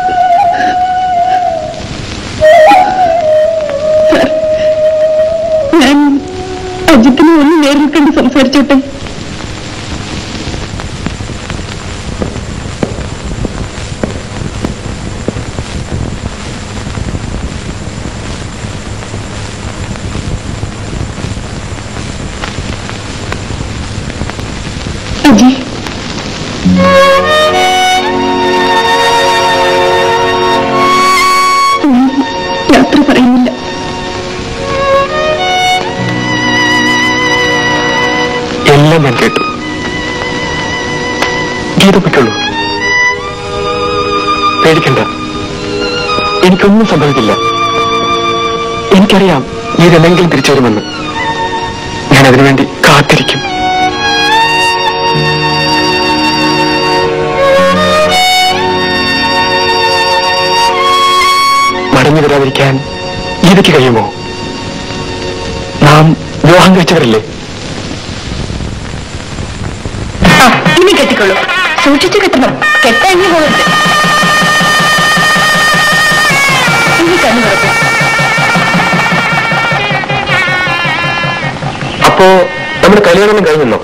സാർ, ഞാൻ അജിത്തിനെ ഒന്ന് നേരിൽ കണ്ട് സംസാരിച്ചോട്ടെ? അജി, യാത്ര പറയുന്നില്ല. എല്ലാം ഞാൻ കേട്ടു. ഗീത പറ്റുള്ളൂ. പേടിക്കണ്ട, എനിക്കൊന്നും സംഭവിക്കില്ല. എനിക്കറിയാം ഗീത എന്തെങ്കിലും തിരിച്ചു വരുമെന്ന്. ഞാൻ അതിനുവേണ്ടി കാത്തിരിക്കും. മടങ്ങി വരാതിരിക്കാൻ ഗീതയ്ക്ക് കഴിയുമോ? നാം വിവാഹം കഴിച്ചവരല്ലേ? ഇനി കെട്ടിക്കൊള്ളൂ. സൂക്ഷിച്ചു കെട്ടണം. കെട്ടഴിഞ്ഞു പോകരുത്. ഇനി കണ്ണു തുറക്കും. അപ്പോ നമ്മുടെ കല്യാണം കഴിഞ്ഞല്ലോ?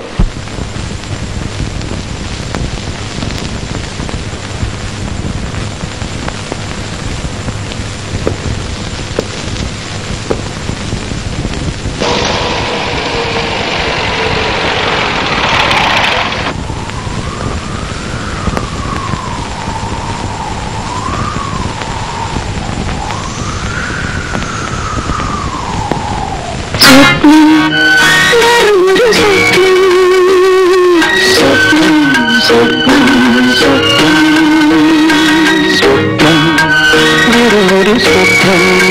സ്വപ്നം